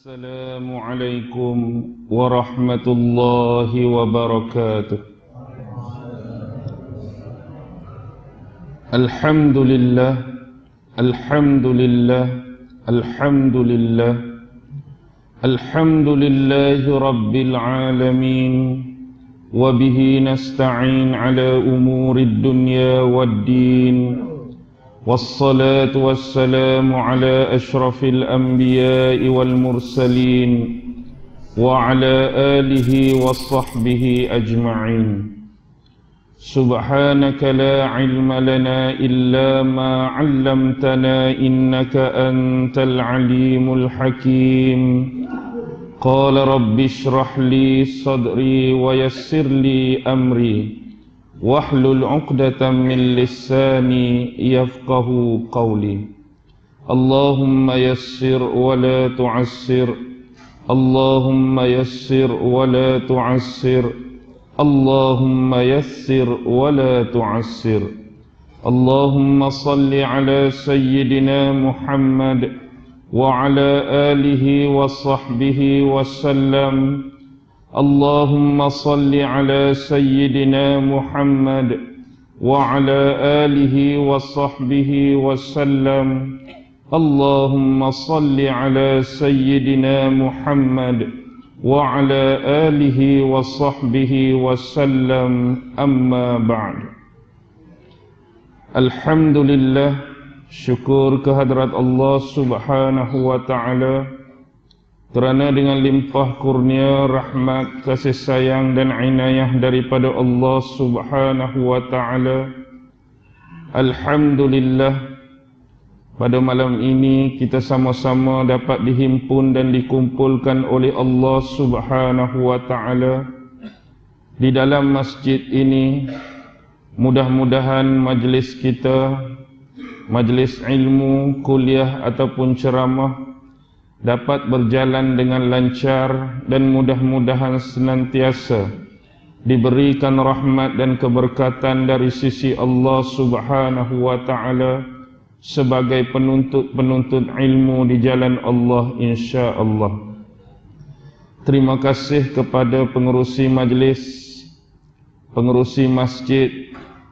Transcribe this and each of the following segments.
السلام عليكم ورحمة الله وبركاته. الحمد لله الحمد لله الحمد لله الحمد لله رب العالمين، وبه نستعين على أمور الدنيا والدين، والصلاة والسلام على أشرف الأنبياء والمرسلين وعلى آله وصحبه أجمعين. سبحانك لا علم لنا إلا ما علمتنا إنك أنت العليم الحكيم. قال رب اشرح لي صدري ويسر لي أمري واحلل عقدة من لساني يفقه قولي. اللهم يسر ولا تعسر، اللهم يسر ولا تعسر، اللهم يسر ولا تعسر. اللهم صل على سيدنا محمد وعلى آله وصحبه وسلم. اللهم صل على سيدنا محمد وعلى آله وصحبه وسلم. اللهم صل على سيدنا محمد وعلى آله وصحبه وسلم. أما بعد. Alhamdulillah, syukur kehadrat Allah subhanahu wa ta'ala, kerana dengan limpah kurnia, rahmat, kasih sayang dan inayah daripada Allah subhanahu wa ta'ala, alhamdulillah, pada malam ini kita sama-sama dapat dihimpun dan dikumpulkan oleh Allah subhanahu wa ta'ala di dalam masjid ini. Mudah-mudahan majlis kita, majlis ilmu, kuliah ataupun ceramah dapat berjalan dengan lancar dan mudah-mudahan senantiasa diberikan rahmat dan keberkatan dari sisi Allah subhanahu wa ta'ala sebagai penuntut-penuntut ilmu di jalan Allah insya-Allah. Terima kasih kepada pengerusi majlis, pengerusi masjid,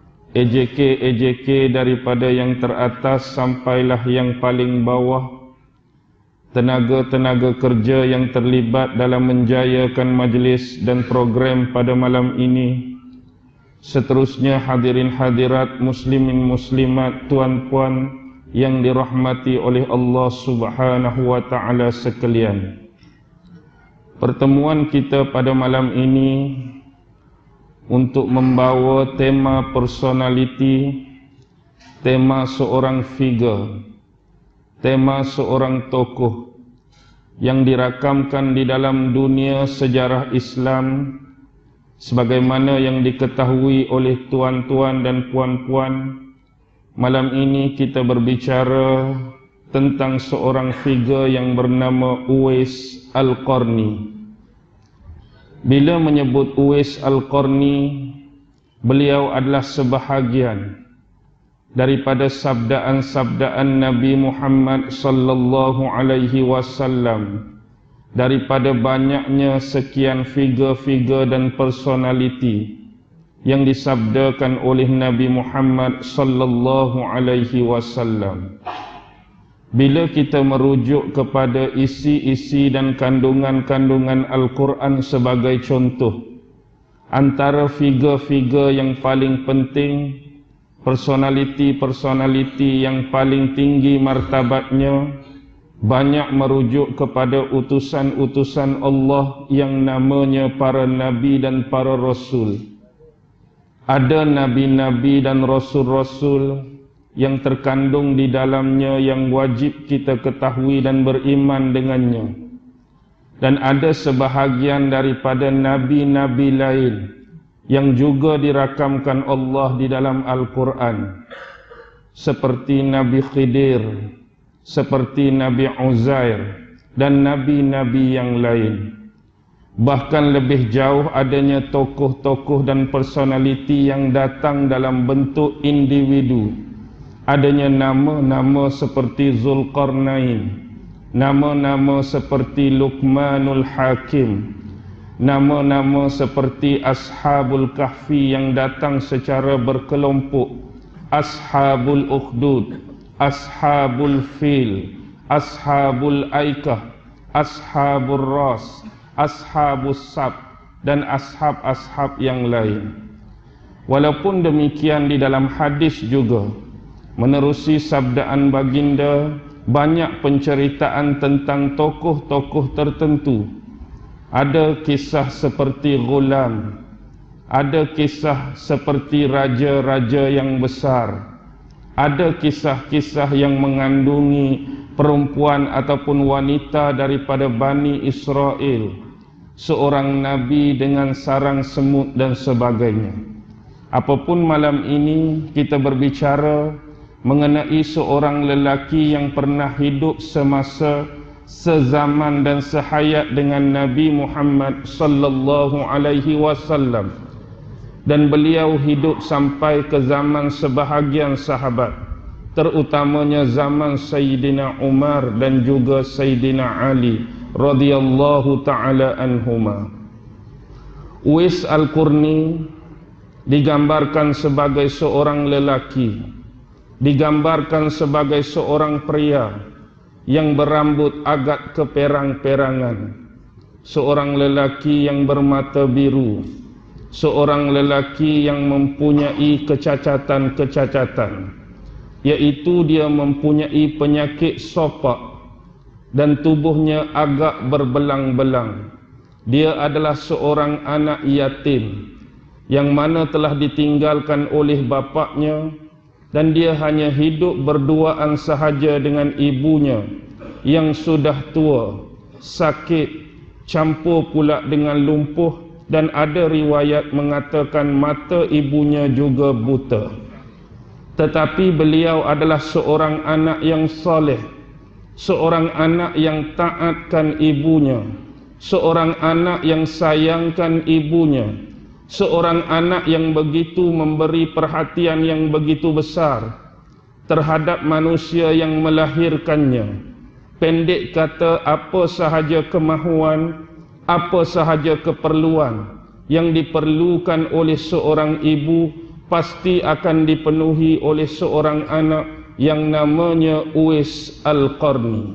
EJK daripada yang teratas sampailah yang paling bawah, tenaga-tenaga kerja yang terlibat dalam menjayakan majlis dan program pada malam ini. Seterusnya hadirin hadirat, muslimin muslimat, tuan-puan yang dirahmati oleh Allah subhanahu wa ta'ala sekalian. Pertemuan kita pada malam ini untuk membawa tema personality, tema seorang figure, tema seorang tokoh yang dirakamkan di dalam dunia sejarah Islam sebagaimana yang diketahui oleh tuan-tuan dan puan-puan. Malam ini kita berbicara tentang seorang figure yang bernama Uwais Al-Qarni. Bila menyebut Uwais Al-Qarni, beliau adalah sebahagian daripada sabdaan-sabdaan Nabi Muhammad sallallahu alaihi wasallam, daripada banyaknya sekian figure-figure dan personality yang disabdakan oleh Nabi Muhammad sallallahu alaihi wasallam. Bila kita merujuk kepada isi-isi dan kandungan-kandungan Al-Quran sebagai contoh, antara figure-figure yang paling penting, personality yang paling tinggi martabatnya, banyak merujuk kepada utusan-utusan Allah yang namanya para nabi dan para rasul. Ada nabi-nabi dan rasul-rasul yang terkandung di dalamnya yang wajib kita ketahui dan beriman dengannya. Dan ada sebahagian daripada nabi-nabi lain yang juga dirakamkan Allah di dalam Al-Quran, seperti Nabi Khidir, seperti Nabi Uzair dan nabi-nabi yang lain. Bahkan lebih jauh adanya tokoh-tokoh dan personality yang datang dalam bentuk individu. Adanya nama-nama seperti Zulkarnain, nama-nama seperti Luqmanul Hakim, nama-nama seperti Ashabul Kahfi yang datang secara berkelompok, Ashabul Ukhdud, Ashabul Fil, Ashabul Aikah, Ashabul Ras, Ashabus Sab, dan ashab-ashab yang lain. Walaupun demikian, di dalam hadis juga menerusi sabdaan baginda, banyak penceritaan tentang tokoh-tokoh tertentu. Ada kisah seperti Ghulam, ada kisah seperti raja-raja yang besar, ada kisah-kisah yang mengandungi perempuan ataupun wanita daripada Bani Israel, seorang nabi dengan sarang semut dan sebagainya. Apapun malam ini kita berbicara mengenai seorang lelaki yang pernah hidup semasa, sezaman dan sehayat dengan Nabi Muhammad sallallahu alaihi wasallam, dan beliau hidup sampai ke zaman sebahagian sahabat, terutamanya zaman Sayyidina Umar dan juga Sayyidina Ali radhiyallahu taala anhuma. Uwais Al-Qarni digambarkan sebagai seorang lelaki, digambarkan sebagai seorang pria yang berambut agak keperang-perangan, seorang lelaki yang bermata biru, seorang lelaki yang mempunyai kecacatan-kecacatan, yaitu dia mempunyai penyakit sopak dan tubuhnya agak berbelang-belang. Dia adalah seorang anak yatim yang mana telah ditinggalkan oleh bapaknya, dan dia hanya hidup berduaan sahaja dengan ibunya yang sudah tua, sakit, campur pula dengan lumpuh, dan ada riwayat mengatakan mata ibunya juga buta. Tetapi beliau adalah seorang anak yang soleh, seorang anak yang taatkan ibunya, seorang anak yang sayangkan ibunya, seorang anak yang begitu memberi perhatian yang begitu besar terhadap manusia yang melahirkannya. Pendek kata, apa sahaja kemahuan, apa sahaja keperluan yang diperlukan oleh seorang ibu pasti akan dipenuhi oleh seorang anak yang namanya Uwais Al-Qarni.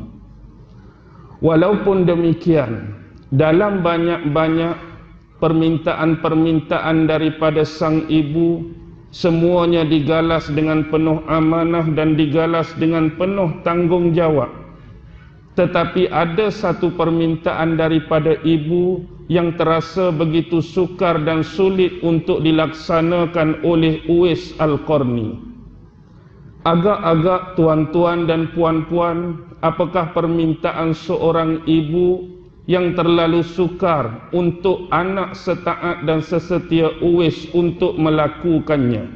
Walaupun demikian, dalam banyak-banyak permintaan-permintaan daripada sang ibu, semuanya digalas dengan penuh amanah dan digalas dengan penuh tanggungjawab. Tetapi ada satu permintaan daripada ibu yang terasa begitu sukar dan sulit untuk dilaksanakan oleh Uwais Al-Qarni. Agak-agak tuan-tuan dan puan-puan, apakah permintaan seorang ibu yang terlalu sukar untuk anak setaat dan sesetia Uwais untuk melakukannya?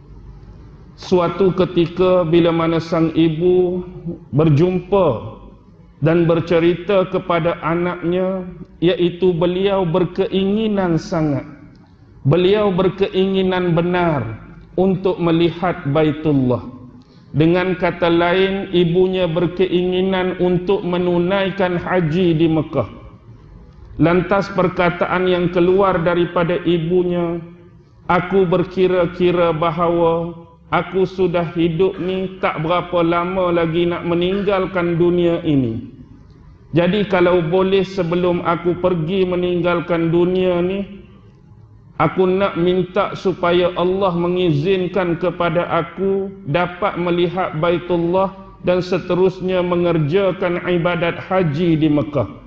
Suatu ketika bila mana sang ibu berjumpa dan bercerita kepada anaknya, iaitu beliau berkeinginan sangat, beliau berkeinginan benar untuk melihat Baitullah. Dengan kata lain, ibunya berkeinginan untuk menunaikan haji di Mekah. Lantas perkataan yang keluar daripada ibunya, aku berkira-kira bahawa aku sudah hidup ni tak berapa lama lagi nak meninggalkan dunia ini. Jadi kalau boleh sebelum aku pergi meninggalkan dunia ni, aku nak minta supaya Allah mengizinkan kepada aku dapat melihat Baitullah dan seterusnya mengerjakan ibadat haji di Mekah.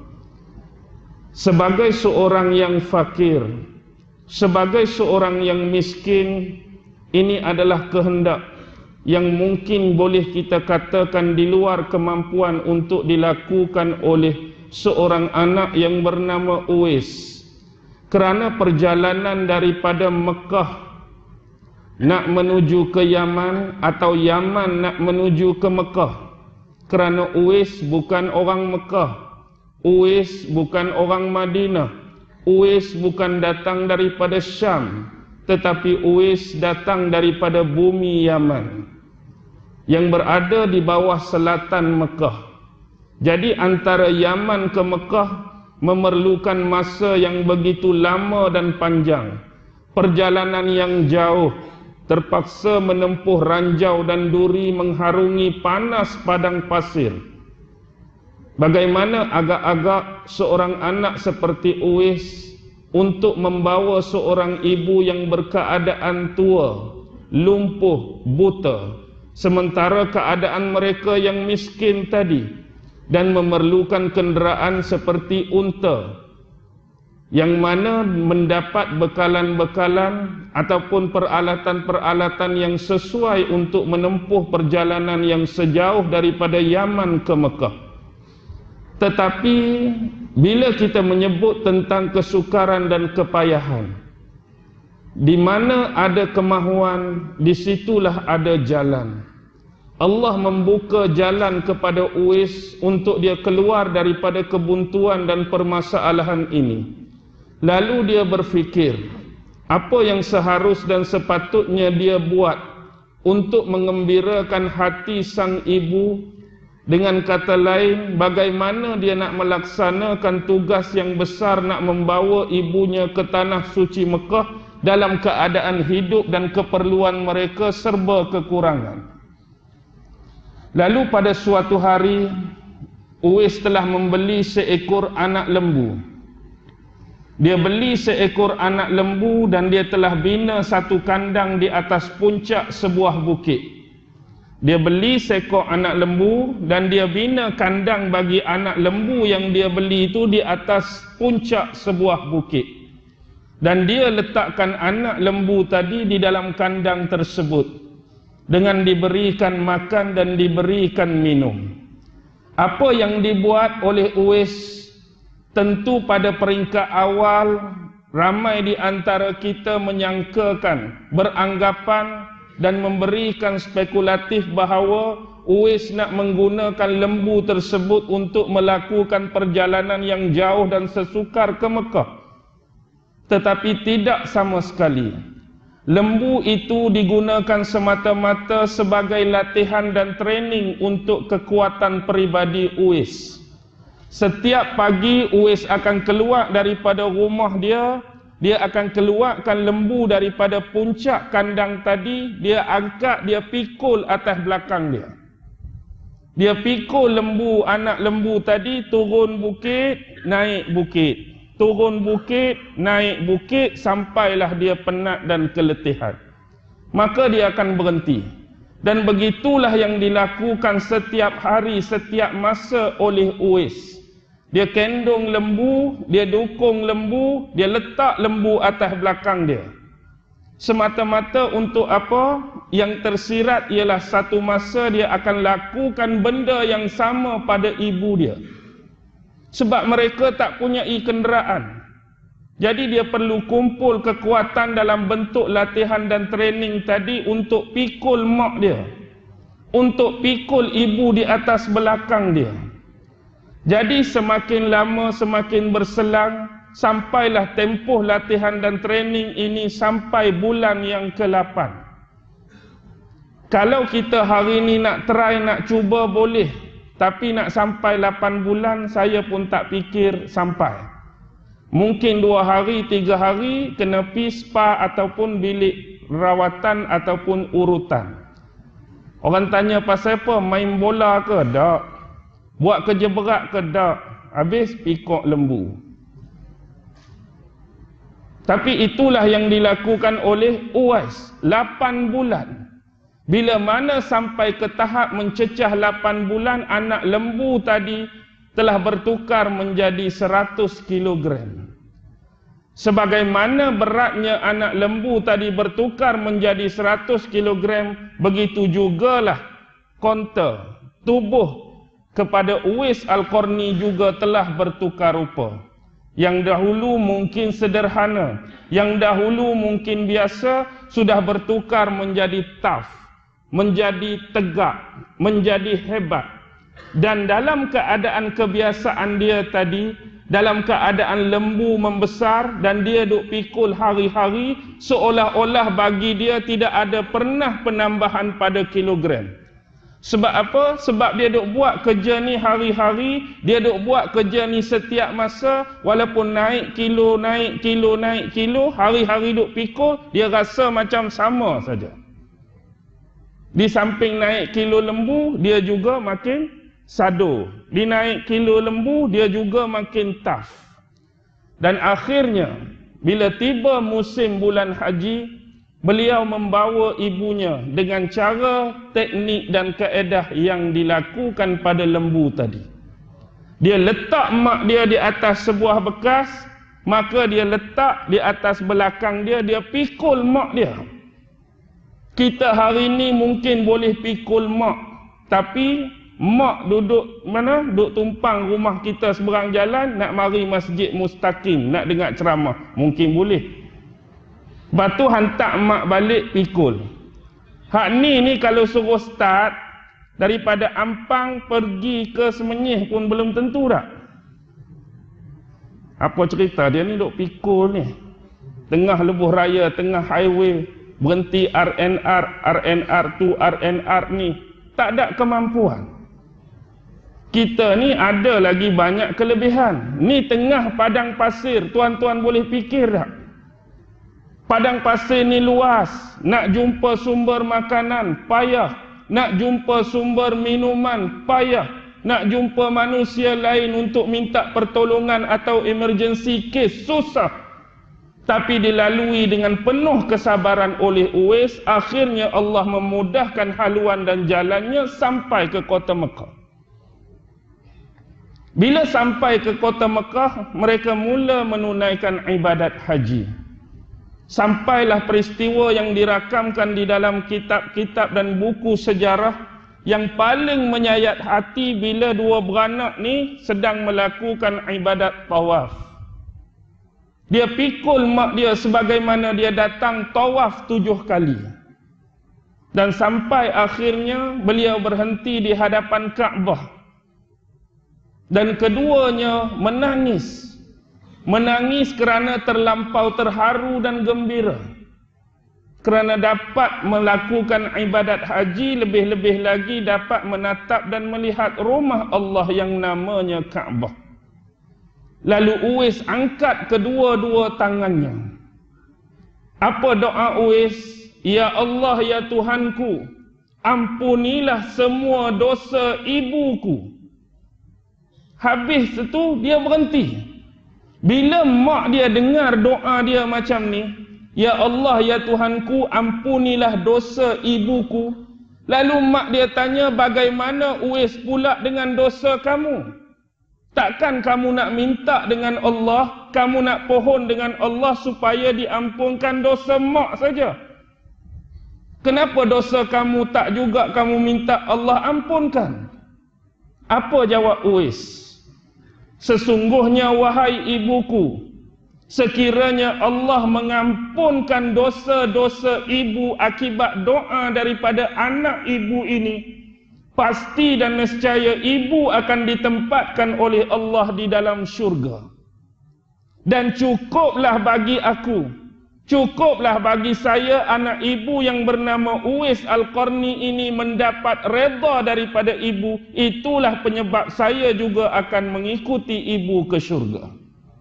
Sebagai seorang yang fakir, sebagai seorang yang miskin, ini adalah kehendak yang mungkin boleh kita katakan di luar kemampuan untuk dilakukan oleh seorang anak yang bernama Uwais. Kerana perjalanan daripada Mekah nak menuju ke Yaman atau Yaman nak menuju ke Mekah, kerana Uwais bukan orang Mekah, Uwais bukan orang Madinah, Uwais bukan datang daripada Syam, tetapi Uwais datang daripada bumi Yaman yang berada di bawah selatan Mekah. Jadi antara Yaman ke Mekah memerlukan masa yang begitu lama dan panjang. Perjalanan yang jauh, terpaksa menempuh ranjau dan duri, mengharungi panas padang pasir. Bagaimana agak-agak seorang anak seperti Uwais untuk membawa seorang ibu yang berkeadaan tua, lumpuh, buta, sementara keadaan mereka yang miskin tadi dan memerlukan kenderaan seperti unta, yang mana mendapat bekalan-bekalan ataupun peralatan-peralatan yang sesuai untuk menempuh perjalanan yang sejauh daripada Yaman ke Mekah. Tetapi bila kita menyebut tentang kesukaran dan kepayahan, di mana ada kemahuan, disitulah ada jalan. Allah membuka jalan kepada Uwais untuk dia keluar daripada kebuntuan dan permasalahan ini. Lalu dia berfikir, apa yang seharus dan sepatutnya dia buat untuk mengembirakan hati sang ibu. Dengan kata lain, bagaimana dia nak melaksanakan tugas yang besar nak membawa ibunya ke tanah suci Mekah dalam keadaan hidup dan keperluan mereka serba kekurangan. Lalu pada suatu hari, Uwais telah membeli seekor anak lembu. Dia beli seekor anak lembu dan dia telah bina satu kandang di atas puncak sebuah bukit. Dia beli seekor anak lembu dan dia bina kandang bagi anak lembu yang dia beli itu di atas puncak sebuah bukit. Dan dia letakkan anak lembu tadi di dalam kandang tersebut dengan diberikan makan dan diberikan minum. Apa yang dibuat oleh Uwais, tentu pada peringkat awal ramai di antara kita menyangkakan, beranggapan dan memberikan spekulatif bahawa Uwais nak menggunakan lembu tersebut untuk melakukan perjalanan yang jauh dan sesukar ke Mekah. Tetapi tidak sama sekali. Lembu itu digunakan semata-mata sebagai latihan dan training untuk kekuatan peribadi Uwais. Setiap pagi Uwais akan keluar daripada rumah dia. Dia akan keluarkan lembu daripada puncak kandang tadi, dia angkat, dia pikul atas belakang dia. Dia pikul lembu, anak lembu tadi, turun bukit, naik bukit. Turun bukit, naik bukit, sampailah dia penat dan keletihan. Maka dia akan berhenti. Dan begitulah yang dilakukan setiap hari, setiap masa oleh Uwais. Dia kendung lembu, dia dukung lembu, dia letak lembu atas belakang dia. Semata-mata untuk apa? Yang tersirat ialah satu masa dia akan lakukan benda yang sama pada ibu dia. Sebab mereka tak punya kenderaan. Jadi dia perlu kumpul kekuatan dalam bentuk latihan dan training tadi untuk pikul mak dia. Untuk pikul ibu di atas belakang dia. Jadi semakin lama semakin berselang, sampailah tempoh latihan dan training ini sampai bulan yang ke-8. Kalau kita hari ini nak try, nak cuba boleh. Tapi nak sampai 8 bulan, saya pun tak fikir sampai. Mungkin 2 hari, 3 hari, kena pergi spa ataupun bilik rawatan ataupun urutan. Orang tanya pasal apa? Main bola ke? Tak. Buat kerja berat ke? Tak. Habis pikuk lembu. Tapi itulah yang dilakukan oleh Uwais. 8 bulan. Bila mana sampai ke tahap mencecah 8 bulan, anak lembu tadi telah bertukar menjadi 100 kilogram. Sebagaimana beratnya anak lembu tadi bertukar menjadi 100 kilogram, begitu jugalah konta, tubuh kepada Uwais Al-Qarni juga telah bertukar rupa. Yang dahulu mungkin sederhana, yang dahulu mungkin biasa, sudah bertukar menjadi tough, menjadi tegak, menjadi hebat. Dan dalam keadaan kebiasaan dia tadi, dalam keadaan lembu membesar dan dia duk pikul hari-hari, seolah-olah bagi dia tidak ada pernah penambahan pada kilogram. Sebab apa? Sebab dia duk buat kerja ni hari-hari, dia duk buat kerja ni setiap masa, walaupun naik kilo, hari-hari duk pikul, dia rasa macam sama saja. Di samping naik kilo lembu, dia juga makin sado. Di naik kilo lembu, dia juga makin tough. Dan akhirnya, bila tiba musim bulan haji, beliau membawa ibunya dengan cara, teknik dan kaedah yang dilakukan pada lembu tadi. Dia letak mak dia di atas sebuah bekas, maka dia letak di atas belakang dia, dia pikul mak dia. Kita hari ini mungkin boleh pikul mak, tapi mak duduk mana? Duduk tumpang rumah kita seberang jalan, nak mari masjid Mustaqim, nak dengar ceramah. Mungkin boleh. Lepas tu hantar mak balik pikul. Hak ni kalau suruh start, daripada Ampang pergi ke Semenyih pun belum tentu tak? Apa cerita dia ni duk pikul ni? Tengah lebuh raya, tengah highway, berhenti RNR tu RNR ni. Tak ada kemampuan. Kita ni ada lagi banyak kelebihan. Ni tengah padang pasir, tuan-tuan boleh fikir tak? Padang pasir ni luas, nak jumpa sumber makanan, payah. Nak jumpa sumber minuman, payah. Nak jumpa manusia lain untuk minta pertolongan atau emergency case, susah. Tapi dilalui dengan penuh kesabaran oleh Uwais, akhirnya Allah memudahkan haluan dan jalannya sampai ke kota Mekah. Bila sampai ke kota Mekah, mereka mula menunaikan ibadat haji. Sampailah peristiwa yang dirakamkan di dalam kitab-kitab dan buku sejarah yang paling menyayat hati bila dua beranak ni sedang melakukan ibadat tawaf. Dia pikul mak dia sebagaimana dia datang tawaf 7 kali. Dan sampai akhirnya beliau berhenti di hadapan Kaabah. Dan keduanya menangis. Menangis kerana terlampau terharu dan gembira. Kerana dapat melakukan ibadat haji, lebih-lebih lagi dapat menatap dan melihat rumah Allah yang namanya Kaabah. Lalu Uwais angkat kedua-dua tangannya. Apa doa Uwais? Ya Allah, ya Tuhanku, ampunilah semua dosa ibuku. Habis itu dia berhenti. Bila mak dia dengar doa dia macam ni, ya Allah, ya Tuhanku, ampunilah dosa ibuku. Lalu mak dia tanya, bagaimana Uwais pula dengan dosa kamu? Takkan kamu nak minta dengan Allah, kamu nak pohon dengan Allah supaya diampunkan dosa mak saja? Kenapa dosa kamu tak juga kamu minta Allah ampunkan? Apa jawab Uwais? Sesungguhnya wahai ibuku, sekiranya Allah mengampunkan dosa-dosa ibu akibat doa daripada anak ibu ini, pasti dan nescaya ibu akan ditempatkan oleh Allah di dalam syurga. Dan cukuplah bagi aku, cukuplah bagi saya anak ibu yang bernama Uwais Al-Qarni ini mendapat redha daripada ibu. Itulah penyebab saya juga akan mengikuti ibu ke syurga.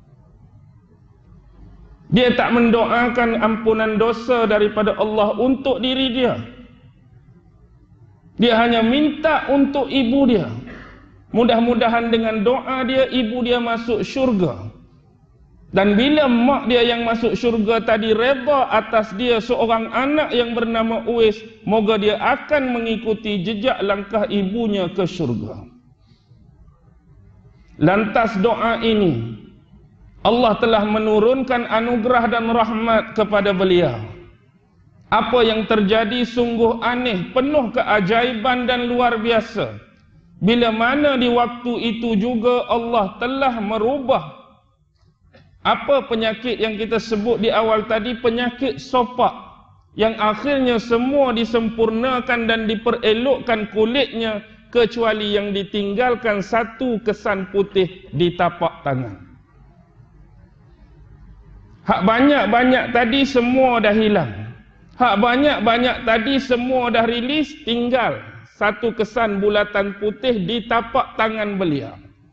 Dia tak mendoakan ampunan dosa daripada Allah untuk diri dia. Dia hanya minta untuk ibu dia. Mudah-mudahan dengan doa dia, ibu dia masuk syurga. Dan bila mak dia yang masuk syurga tadi redha atas dia seorang anak yang bernama Uwais, moga dia akan mengikuti jejak langkah ibunya ke syurga. Lantas doa ini, Allah telah menurunkan anugerah dan rahmat kepada beliau. Apa yang terjadi sungguh aneh, penuh keajaiban dan luar biasa. Bila mana di waktu itu juga Allah telah merubah apa penyakit yang kita sebut di awal tadi, penyakit sopak, yang akhirnya semua disempurnakan dan diperelokkan kulitnya, kecuali yang ditinggalkan satu kesan putih di tapak tangan. Hak banyak-banyak tadi semua dah hilang. Hak banyak-banyak tadi semua dah rilis, tinggal satu kesan bulatan putih di tapak tangan beliau.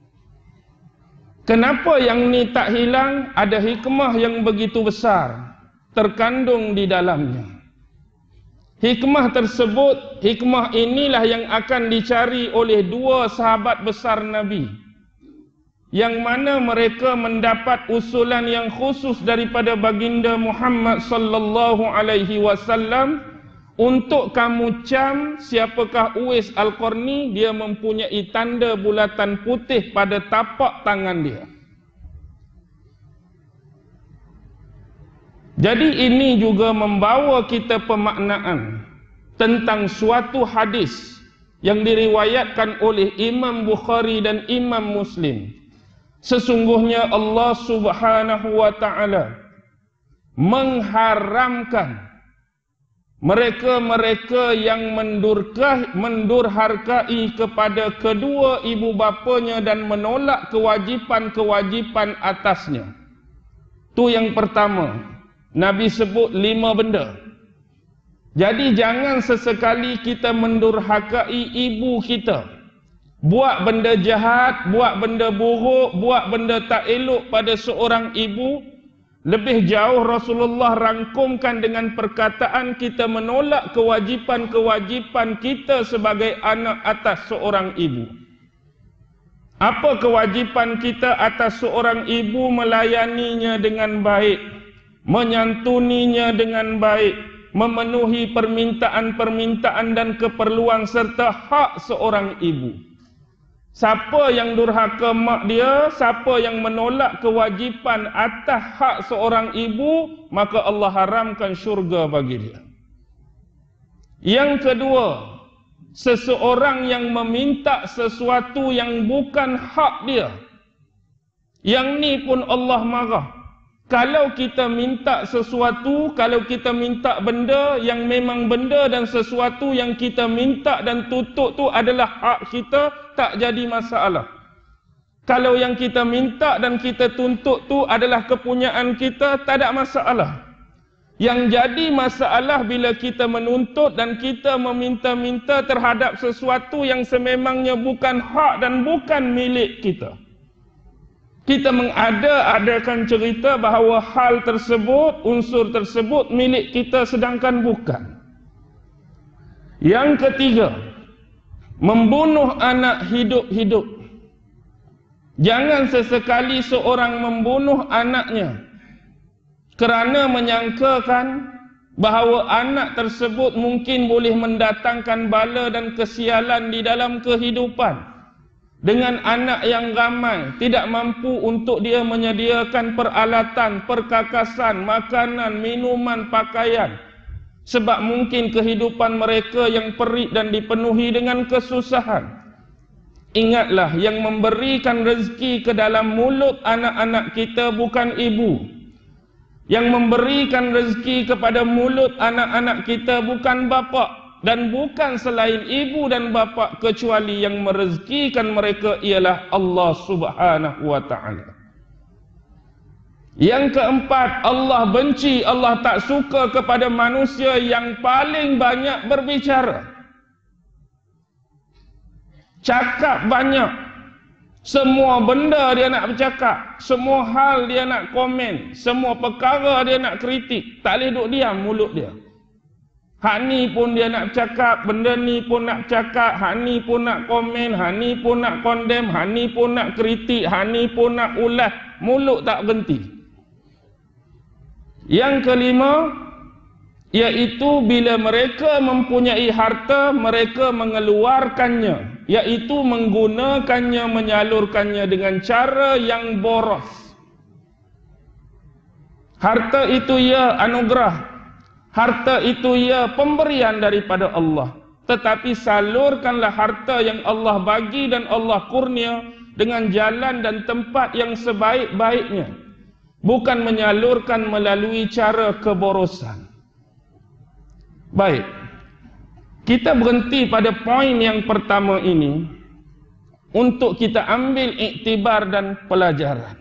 Kenapa yang ni tak hilang? Ada hikmah yang begitu besar terkandung di dalamnya. Hikmah tersebut, hikmah inilah yang akan dicari oleh dua sahabat besar Nabi, yang mana mereka mendapat usulan yang khusus daripada baginda Muhammad sallallahu alaihi wasallam untuk kamu cam siapakah Uwais Al-Qarni, dia mempunyai tanda bulatan putih pada tapak tangan dia. Jadi ini juga membawa kita pemaknaan tentang suatu hadis yang diriwayatkan oleh Imam Bukhari dan Imam Muslim. Sesungguhnya Allah Subhanahu wa taala mengharamkan mereka-mereka yang mendurhakai kepada kedua ibu bapanya dan menolak kewajipan-kewajipan atasnya. Itu yang pertama. Nabi sebut 5 benda. Jadi jangan sesekali kita mendurhakai ibu kita. Buat benda jahat, buat benda buruk, buat benda tak elok pada seorang ibu. Lebih jauh Rasulullah rangkumkan dengan perkataan kita menolak kewajipan-kewajipan kita sebagai anak atas seorang ibu. Apa kewajipan kita atas seorang ibu? Melayaninya dengan baik, menyantuninya dengan baik, memenuhi permintaan-permintaan dan keperluan serta hak seorang ibu. Siapa yang durhaka mak dia, siapa yang menolak kewajipan atas hak seorang ibu, maka Allah haramkan syurga bagi dia. Yang kedua, seseorang yang meminta sesuatu yang bukan hak dia, yang ni pun Allah marah. Kalau kita minta sesuatu, kalau kita minta benda yang memang benda dan sesuatu yang kita minta dan tuntut tu adalah hak kita, tak jadi masalah. Kalau yang kita minta dan kita tuntut tu adalah kepunyaan kita, tak ada masalah. Yang jadi masalah bila kita menuntut dan kita meminta-minta terhadap sesuatu yang sememangnya bukan hak dan bukan milik kita. Kita mengada-adakan cerita bahawa hal tersebut, unsur tersebut milik kita sedangkan bukan. Yang ketiga, membunuh anak hidup-hidup. Jangan sesekali seorang membunuh anaknya kerana menyangkakan bahawa anak tersebut mungkin boleh mendatangkan bala dan kesialan di dalam kehidupan. Dengan anak yang ramai, tidak mampu untuk dia menyediakan peralatan, perkakasan, makanan, minuman, pakaian. Sebab mungkin kehidupan mereka yang perit dan dipenuhi dengan kesusahan. Ingatlah, yang memberikan rezeki ke dalam mulut anak-anak kita bukan ibu. Yang memberikan rezeki kepada mulut anak-anak kita bukan bapa. Dan bukan selain ibu dan bapa, kecuali yang merezekikan mereka ialah Allah Subhanahu wa ta'ala. Yang keempat, Allah benci, Allah tak suka kepada manusia yang paling banyak berbicara. Cakap banyak. Semua benda dia nak bercakap, semua hal dia nak komen, semua perkara dia nak kritik. Tak boleh duduk diam mulut dia. Hak ni pun dia nak cakap, benda ni pun nak cakap, hak ni pun nak komen, hak ni pun nak condemn, hak ni pun nak kritik, hak ni pun nak ulas. Mulut tak berhenti. Yang kelima, iaitu bila mereka mempunyai harta, mereka mengeluarkannya, iaitu menggunakannya, menyalurkannya dengan cara yang boros. Harta itu ya anugerah. Harta itu ya pemberian daripada Allah. Tetapi salurkanlah harta yang Allah bagi dan Allah kurnia dengan jalan dan tempat yang sebaik-baiknya. Bukan menyalurkan melalui cara keborosan. Baik. Kita berhenti pada poin yang pertama ini untuk kita ambil iktibar dan pelajaran.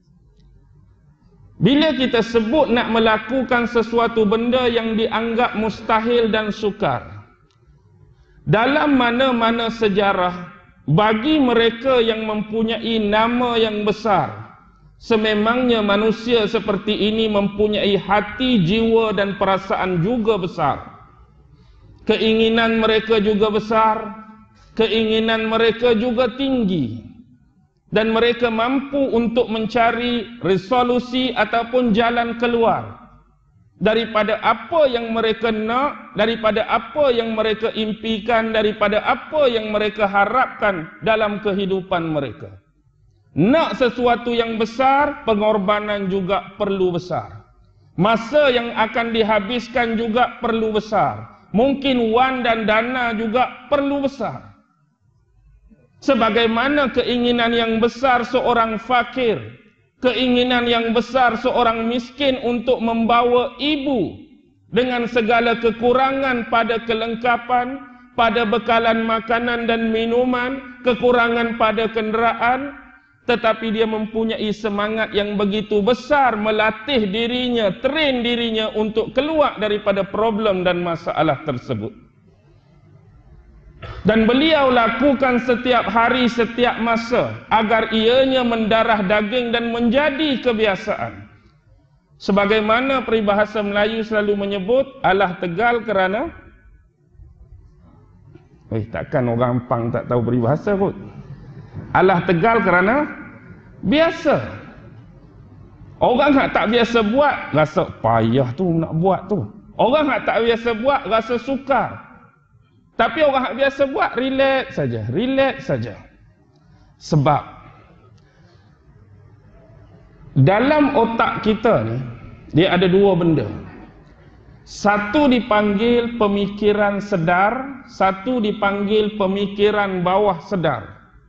Bila kita sebut nak melakukan sesuatu benda yang dianggap mustahil dan sukar, Dalam mana-mana sejarah, bagi mereka yang mempunyai nama yang besar, sememangnya manusia seperti ini mempunyai hati, jiwa dan perasaan juga besar. Keinginan mereka juga besar, keinginan mereka juga tinggi. Dan mereka mampu untuk mencari resolusi ataupun jalan keluar daripada apa yang mereka nak, daripada apa yang mereka impikan, daripada apa yang mereka harapkan dalam kehidupan mereka. Nak sesuatu yang besar, pengorbanan juga perlu besar. Masa yang akan dihabiskan juga perlu besar. Mungkin wan dan dana juga perlu besar. Sebagaimana keinginan yang besar seorang fakir, keinginan yang besar seorang miskin untuk membawa ibu dengan segala kekurangan pada kelengkapan, pada bekalan makanan dan minuman, kekurangan pada kenderaan, tetapi dia mempunyai semangat yang begitu besar melatih dirinya, train dirinya untuk keluar daripada problem dan masalah tersebut. Dan beliau lakukan setiap hari, setiap masa, agar ianya mendarah daging dan menjadi kebiasaan. Sebagaimana peribahasa Melayu selalu menyebut, alah tegal kerana... takkan orang Pang tak tahu peribahasa kot. Alah tegal kerana biasa. Orang yang tak biasa buat, rasa payah tu nak buat tu. Orang yang tak biasa buat, rasa sukar. Tapi orang yang biasa buat, relax saja, relax saja. Sebab dalam otak kita ni, dia ada dua benda. Satu dipanggil pemikiran sedar, satu dipanggil pemikiran bawah sedar.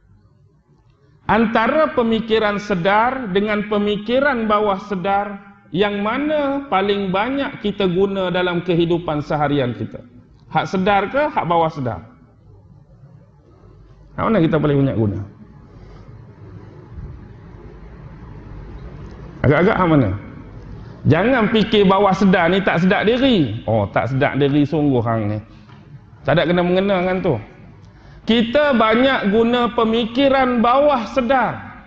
Antara pemikiran sedar dengan pemikiran bawah sedar, yang mana paling banyak kita guna dalam kehidupan seharian kita? Hak sedar ke hak bawah sedar? Hak mana kita paling banyak guna? Agak-agak hak mana? Jangan fikir bawah sedar ni tak sedar diri. Oh, tak sedar diri sungguh hang ni. Tak ada kena mengena dengan tu. Kita banyak guna pemikiran bawah sedar.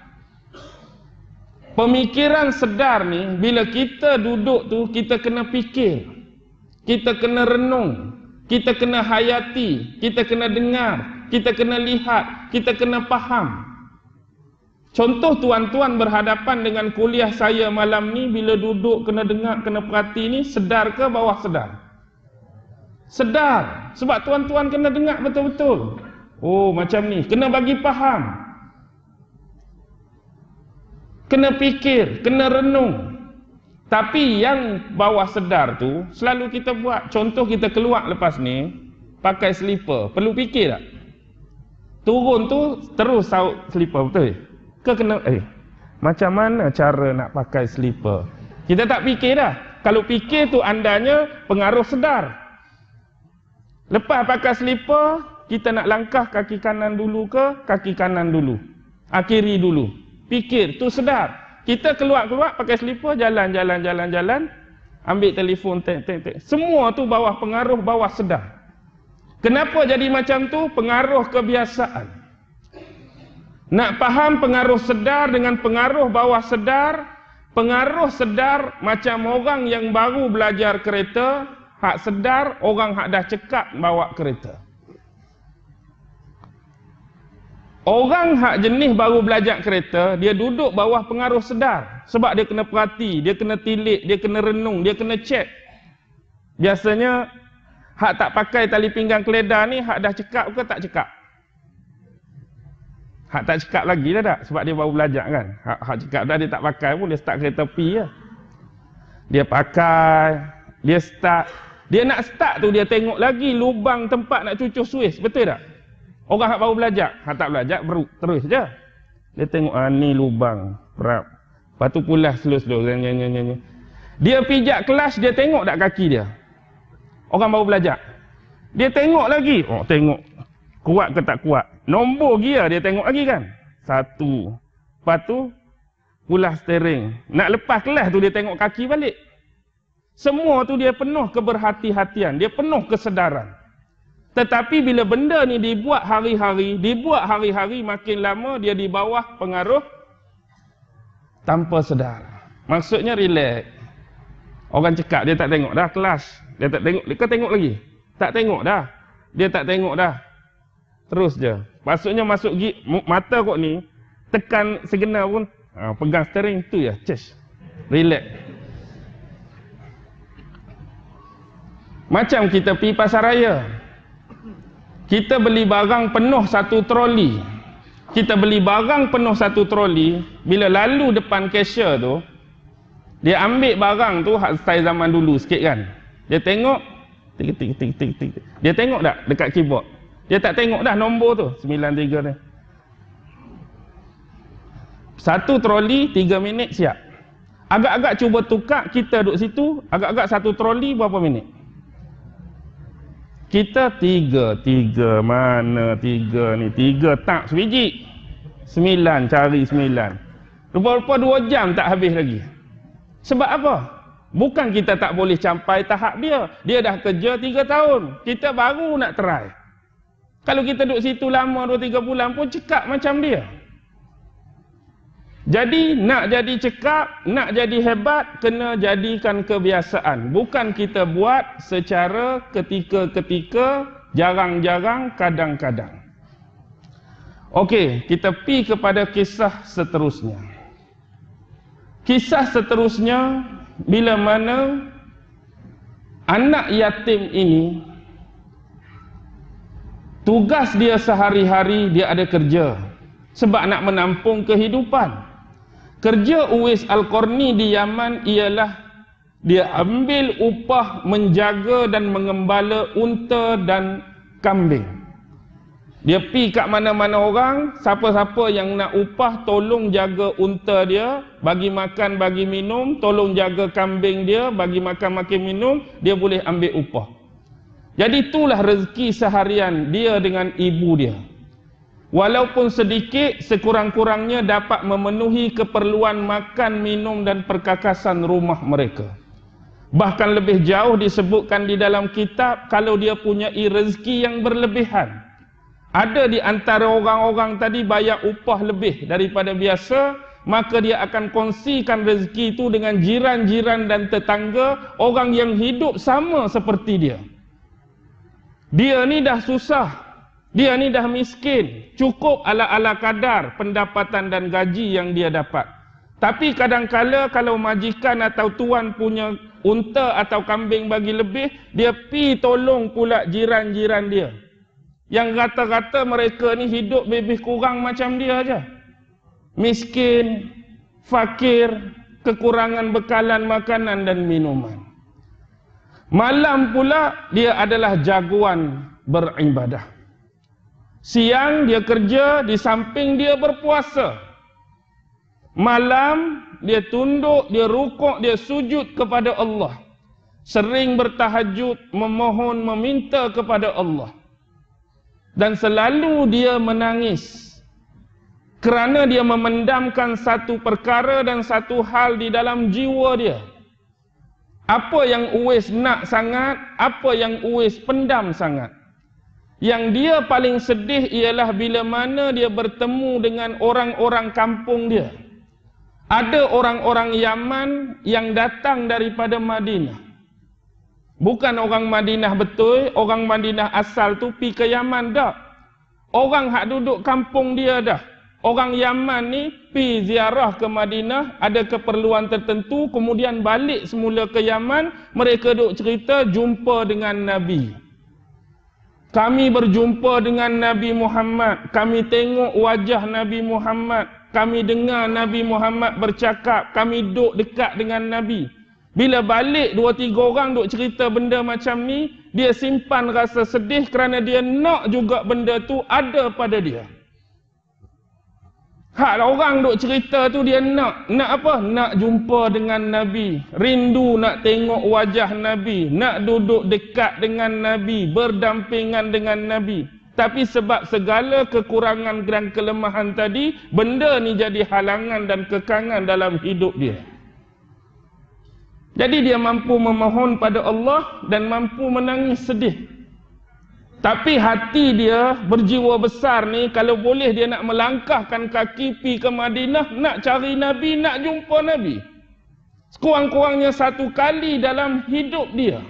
Pemikiran sedar ni, bila kita duduk tu, kita kena fikir. Kita kena renung. Kita kena hayati, kita kena dengar, kita kena lihat, kita kena faham. Contoh tuan-tuan berhadapan dengan kuliah saya malam ni, bila duduk kena dengar, kena perhati ni, sedar ke bawah sedar? Sedar. Sebab tuan-tuan kena dengar betul-betul. Oh, macam ni. Kena bagi faham. Kena fikir, kena renung. Tapi yang bawah sedar tu selalu kita buat. Contoh kita keluar lepas ni pakai slipper, perlu fikir tak? Turun tu terus saut slipper, betul? Ke kena macam mana cara nak pakai slipper? Kita tak fikir dah. Kalau fikir tu andanya pengaruh sedar. Lepas pakai slipper, kita nak langkah kaki kanan dulu ke kaki kanan dulu? Kiri dulu. Fikir tu sedar. Kita keluar-keluar pakai slipper, jalan, ambil telefon, tek. Semua tu bawah pengaruh bawah sedar. Kenapa jadi macam tu? Pengaruh kebiasaan. Nak faham pengaruh sedar dengan pengaruh bawah sedar, pengaruh sedar macam orang yang baru belajar kereta, hak sedar orang hak dah cekap bawa kereta. Orang hak jenis baru belajar kereta, dia duduk bawah pengaruh sedar. Sebab dia kena perhati, dia kena tilik, dia kena renung, dia kena cek. Biasanya, hak tak pakai tali pinggang keledar ni, hak dah cekap ke tak cekap? Hak tak cekap lagi dah tak? Sebab dia baru belajar kan? Hak cekap dah, dia tak pakai pun, dia start kereta tepi je. Dia pakai, dia start. Dia nak start tu, dia tengok lagi lubang tempat nak cucuk suis. Betul tak? Orang hak baru belajar, hak tak belajar, terus je. Dia tengok, ni lubang, perap. Lepas tu pulas slow-slow. Dia pijak kelas, dia tengok tak kaki dia? Orang baru belajar. Dia tengok lagi. Oh, tengok. Kuat ke tak kuat? Nombor gear dia tengok lagi kan? 1. Lepas tu, pulas steering. Nak lepas kelas tu, dia tengok kaki balik. Semua tu dia penuh keberhati-hatian. Dia penuh kesedaran. Tetapi bila benda ni dibuat hari-hari, makin lama dia di bawah pengaruh tanpa sedar. Maksudnya relax. Orang cakap dia tak tengok dah kelas. Dia tak tengok. Kau tengok lagi? Tak tengok dah. Dia tak tengok dah. Terus je. Maksudnya masuk mata kau ni, tekan segenar pun, pegang steering tu ya, ces. Relax. Macam kita pergi pasar raya. Kita beli barang penuh satu troli. Bila lalu depan cashier tu, dia ambil barang tu hak style zaman dulu sikit kan. Dia tengok, tik. Dia tengok tak dekat keyboard? Dia tak tengok dah nombor tu, 93 ni. Satu troli 3 minit siap. Agak-agak cuba tukar, kita duduk situ, agak-agak satu troli berapa minit? Kita 3, mana 3 ni? 3 tak sebiji. 9, cari 9. Rupa-rupa 2 jam tak habis lagi. Sebab apa? Bukan kita tak boleh capai tahap dia. Dia dah kerja 3 tahun. Kita baru nak try. Kalau kita duduk situ lama 2-3 bulan pun cekap macam dia. Jadi nak jadi cekap, nak jadi hebat, kena jadikan kebiasaan. Bukan kita buat secara ketika-ketika, jarang-jarang, kadang-kadang. Okey, kita pergi kepada kisah seterusnya. Kisah seterusnya, bila mana anak yatim ini, tugas dia sehari-hari dia ada kerja. Sebab nak menampung kehidupan. Kerja Uwais Al-Qarni di Yaman ialah dia ambil upah menjaga dan mengembala unta dan kambing. Dia pergi kat mana-mana orang, siapa-siapa yang nak upah, tolong jaga unta dia, bagi makan, bagi minum, tolong jaga kambing dia, bagi makan, makan minum, dia boleh ambil upah. Jadi itulah rezeki seharian dia dengan ibu dia. Walaupun sedikit, sekurang-kurangnya dapat memenuhi keperluan makan, minum dan perkakasan rumah mereka. Bahkan lebih jauh disebutkan di dalam kitab, kalau dia punya rezeki yang berlebihan. Ada di antara orang-orang tadi bayar upah lebih daripada biasa, maka dia akan kongsikan rezeki itu dengan jiran-jiran dan tetangga, orang yang hidup sama seperti dia. Dia ni dah susah. Dia ni dah miskin, cukup ala-ala kadar pendapatan dan gaji yang dia dapat. Tapi kadang-kala kalau majikan atau tuan punya unta atau kambing bagi lebih, dia pi tolong pula jiran-jiran dia. Yang rata-rata mereka ni hidup lebih kurang macam dia aja. Miskin, fakir, kekurangan bekalan makanan dan minuman. Malam pula dia adalah jagoan beribadah. Siang dia kerja, di samping dia berpuasa. Malam dia tunduk, dia rukuk, dia sujud kepada Allah. Sering bertahajud, memohon, meminta kepada Allah. Dan selalu dia menangis kerana dia memendamkan satu perkara dan satu hal di dalam jiwa dia. Apa yang Uwais nak sangat, apa yang Uwais pendam sangat. Yang dia paling sedih ialah bila mana dia bertemu dengan orang-orang kampung dia. Ada orang-orang Yaman yang datang daripada Madinah. Bukan orang Madinah betul, orang Madinah asal tu pi ke Yaman dah. Orang hak duduk kampung dia dah. Orang Yaman ni pi ziarah ke Madinah, ada keperluan tertentu, kemudian balik semula ke Yaman, mereka duk cerita jumpa dengan Nabi. Kami berjumpa dengan Nabi Muhammad, kami tengok wajah Nabi Muhammad, kami dengar Nabi Muhammad bercakap, kami duduk dekat dengan Nabi. Bila balik 2-3 orang duk cerita benda macam ni, dia simpan rasa sedih kerana dia nak juga benda tu ada pada dia. Hak orang duk cerita tu dia nak apa? Nak jumpa dengan Nabi, rindu nak tengok wajah Nabi, nak duduk dekat dengan Nabi, berdampingan dengan Nabi. Tapi sebab segala kekurangan dan kelemahan tadi, benda ni jadi halangan dan kekangan dalam hidup dia. Jadi dia mampu memohon pada Allah dan mampu menangis sedih. Tapi hati dia berjiwa besar ni, kalau boleh dia nak melangkahkan kaki pi ke Madinah, nak cari Nabi, nak jumpa Nabi. Sekurang-kurangnya satu kali dalam hidup dia.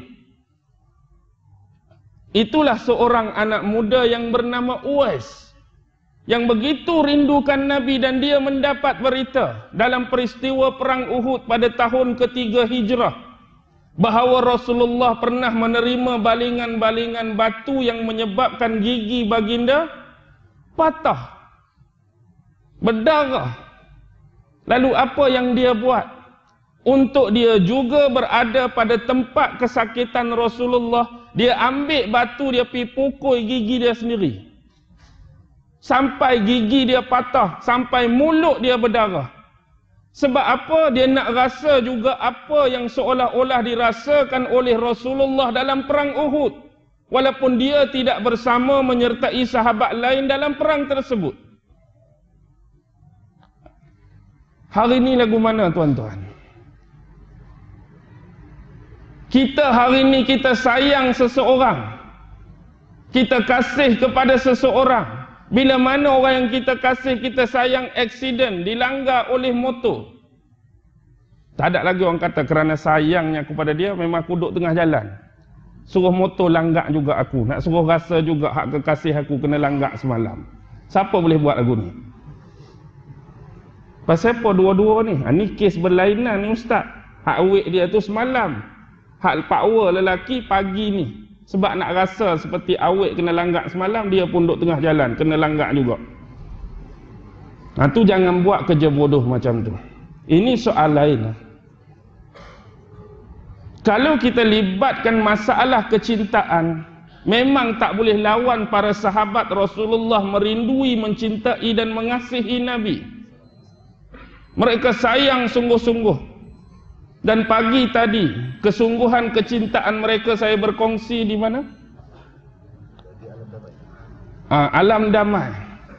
Itulah seorang anak muda yang bernama Uwais, yang begitu rindukan Nabi, dan dia mendapat berita dalam peristiwa perang Uhud pada tahun ketiga Hijrah bahawa Rasulullah pernah menerima balingan-balingan batu yang menyebabkan gigi baginda patah, berdarah. Lalu apa yang dia buat? Untuk dia juga berada pada tempat kesakitan Rasulullah, dia ambil batu, dia pergi pukul gigi dia sendiri. Sampai gigi dia patah, sampai mulut dia berdarah. Sebab apa? Dia nak rasa juga apa yang seolah-olah dirasakan oleh Rasulullah dalam perang Uhud, walaupun dia tidak bersama menyertai sahabat lain dalam perang tersebut. Hari ini lagu mana tuan-tuan? Kita hari ini kita sayang seseorang, kita kasih kepada seseorang. Bila mana orang yang kita kasih, kita sayang, aksiden, dilanggar oleh motor. Tak ada lagi orang kata kerana sayangnya kepada dia, memang aku duduk tengah jalan, suruh motor langgar juga aku, nak suruh rasa juga hak kekasih aku kena langgar semalam. Siapa boleh buat lagu ni? Pasal apa dua-dua ni? Ni kes berlainan ni ustaz. Hak awet dia tu semalam, hak power lelaki pagi ni. Sebab nak rasa seperti awet kena langgar semalam, dia pun duduk tengah jalan, kena langgar juga. Tu jangan buat kerja bodoh macam tu. Ini soal lain. Kalau kita libatkan masalah kecintaan, memang tak boleh lawan para sahabat Rasulullah merindui, mencintai dan mengasihi Nabi. Mereka sayang sungguh-sungguh. Dan pagi tadi, kesungguhan kecintaan mereka saya berkongsi di mana? Alam Damai.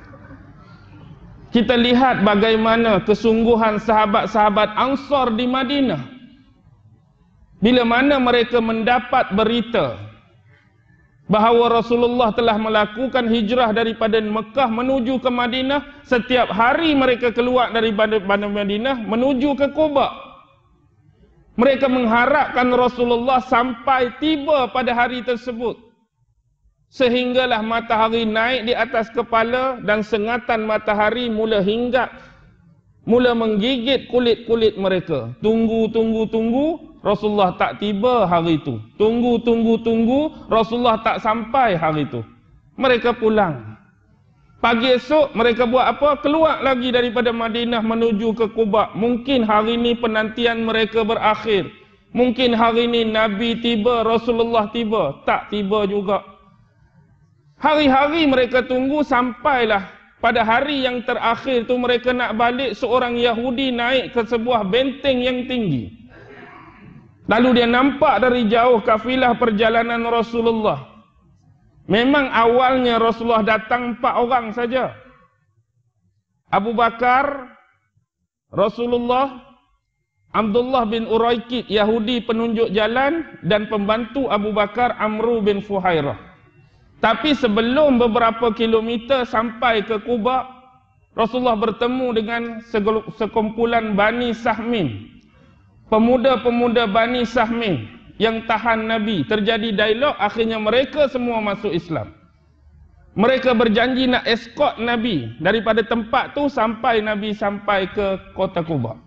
Kita lihat bagaimana kesungguhan sahabat-sahabat Ansar di Madinah. Bila mana mereka mendapat berita bahawa Rasulullah telah melakukan hijrah daripada Mekah menuju ke Madinah, setiap hari mereka keluar daripada Madinah menuju ke Quba. Mereka mengharapkan Rasulullah sampai tiba pada hari tersebut. Sehinggalah matahari naik di atas kepala dan sengatan matahari mula hinggap, mula menggigit kulit-kulit mereka. Tunggu, Rasulullah tak tiba hari itu. Tunggu, Rasulullah tak sampai hari itu. Mereka pulang. Pagi esok mereka buat apa? Keluar lagi daripada Madinah menuju ke Quba. Mungkin hari ini penantian mereka berakhir. Mungkin hari ini Nabi tiba, Rasulullah tiba. Tak tiba juga. Hari-hari mereka tunggu, sampailah pada hari yang terakhir tu mereka nak balik, seorang Yahudi naik ke sebuah benteng yang tinggi. Lalu dia nampak dari jauh kafilah perjalanan Rasulullah. Memang awalnya Rasulullah datang 4 orang saja. Abu Bakar, Rasulullah, Abdullah bin Uraikid, Yahudi penunjuk jalan, dan pembantu Abu Bakar, Amru bin Fuhairah. Tapi sebelum beberapa kilometer sampai ke Quba, Rasulullah bertemu dengan sekumpulan Bani Sahmin. Pemuda-pemuda Bani Sahmin yang tahan Nabi. Terjadi dialog, akhirnya mereka semua masuk Islam. Mereka berjanji nak escort Nabi daripada tempat tu sampai Nabi sampai ke kota Quba.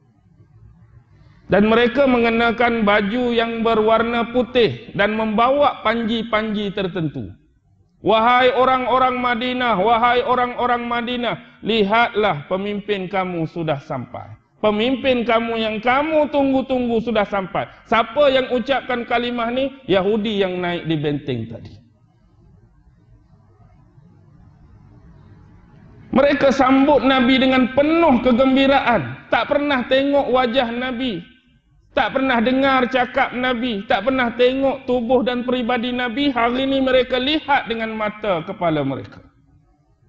Dan mereka mengenakan baju yang berwarna putih dan membawa panji-panji tertentu. Wahai orang-orang Madinah, wahai orang-orang Madinah, lihatlah pemimpin kamu sudah sampai. Pemimpin kamu yang kamu tunggu-tunggu sudah sampai. Siapa yang ucapkan kalimah ni? Yahudi yang naik di benteng tadi. Mereka sambut Nabi dengan penuh kegembiraan. Tak pernah tengok wajah Nabi. Tak pernah dengar cakap Nabi. Tak pernah tengok tubuh dan peribadi Nabi. Hari ini mereka lihat dengan mata kepala mereka.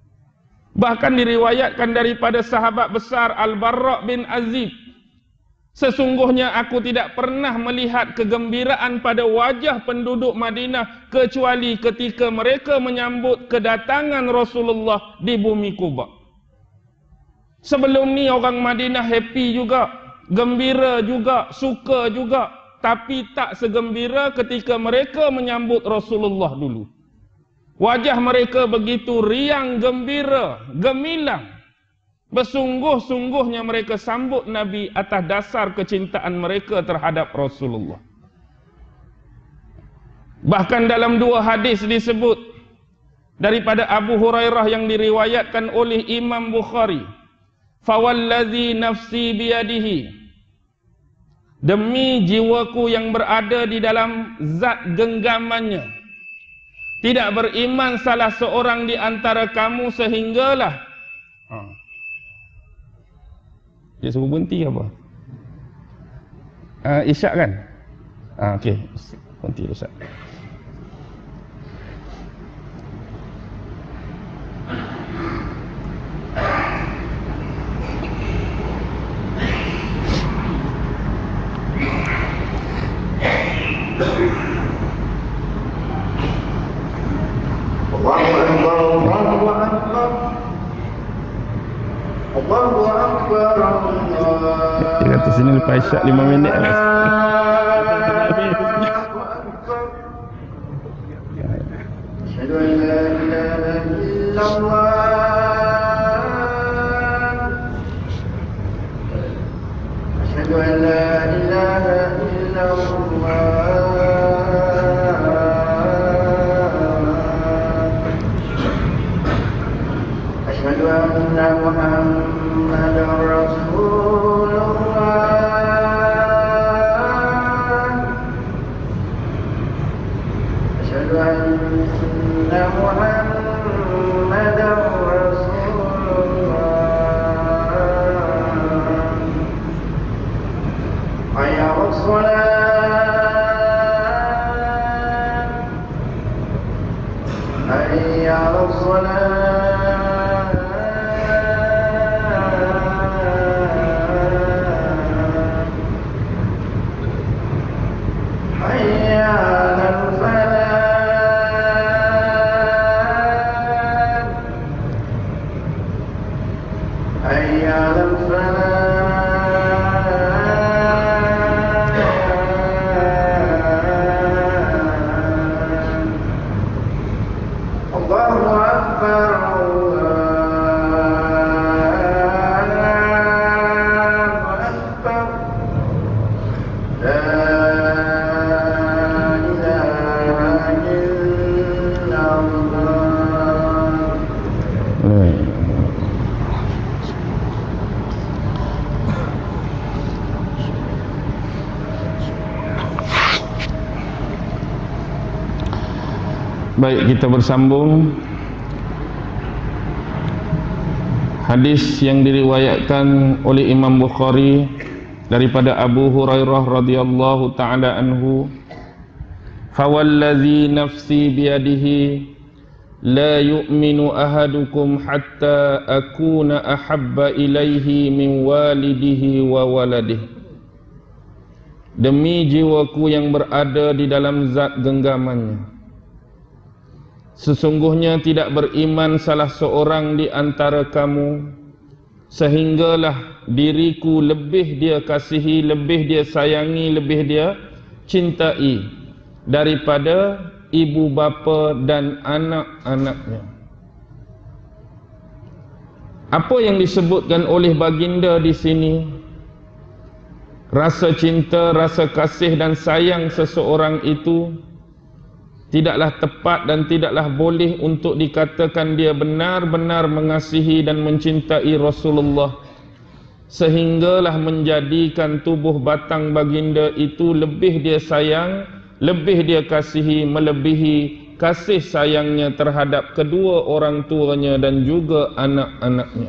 Bahkan diriwayatkan daripada sahabat besar Al-Barra' bin Azib. Sesungguhnya aku tidak pernah melihat kegembiraan pada wajah penduduk Madinah kecuali ketika mereka menyambut kedatangan Rasulullah di bumi Quba. Sebelum ni orang Madinah happy juga, gembira juga, suka juga, tapi tak segembira ketika mereka menyambut Rasulullah dulu. Wajah mereka begitu riang, gembira, gemilang. Bersungguh-sungguhnya mereka sambut Nabi atas dasar kecintaan mereka terhadap Rasulullah. Bahkan dalam dua hadis disebut daripada Abu Hurairah yang diriwayatkan oleh Imam Bukhari, "Fawallazi nafsi biyadihi," demi jiwaku yang berada di dalam zat genggamannya, tidak beriman salah seorang di antara kamu sehinggalah. Dia suruh berhenti apa? Isyak kan? Okey, berhenti Ustaz. Dia kata sini lepas isyak 5 minit lah. Asyhadu an la ilaha illallah, asyhadu an la ilaha illallah, asyhadu anna Muhammadar Rasulullah, asyhadu anna Muhammadar Rasulullah. Hayya 'alas shalah, hayya 'alas shalah. Baik, kita bersambung. Hadis yang diriwayatkan oleh Imam Bukhari daripada Abu Hurairah radhiyallahu taala anhu, "Fawallazi nafsi biyadihi la yu'minu ahadukum hatta akuna ahabba ilaihi min walidihi wa waladihi." Demi jiwaku yang berada di dalam zat genggamannya, sesungguhnya tidak beriman salah seorang di antara kamu sehinggalah diriku lebih dia kasihi, lebih dia sayangi, lebih dia cintai daripada ibu bapa dan anak-anaknya. Apa yang disebutkan oleh baginda di sini, rasa cinta, rasa kasih dan sayang seseorang itu tidaklah tepat dan tidaklah boleh untuk dikatakan dia benar-benar mengasihi dan mencintai Rasulullah sehinggalah menjadikan tubuh batang baginda itu lebih dia sayang, lebih dia kasihi, melebihi kasih sayangnya terhadap kedua orang tuanya dan juga anak-anaknya.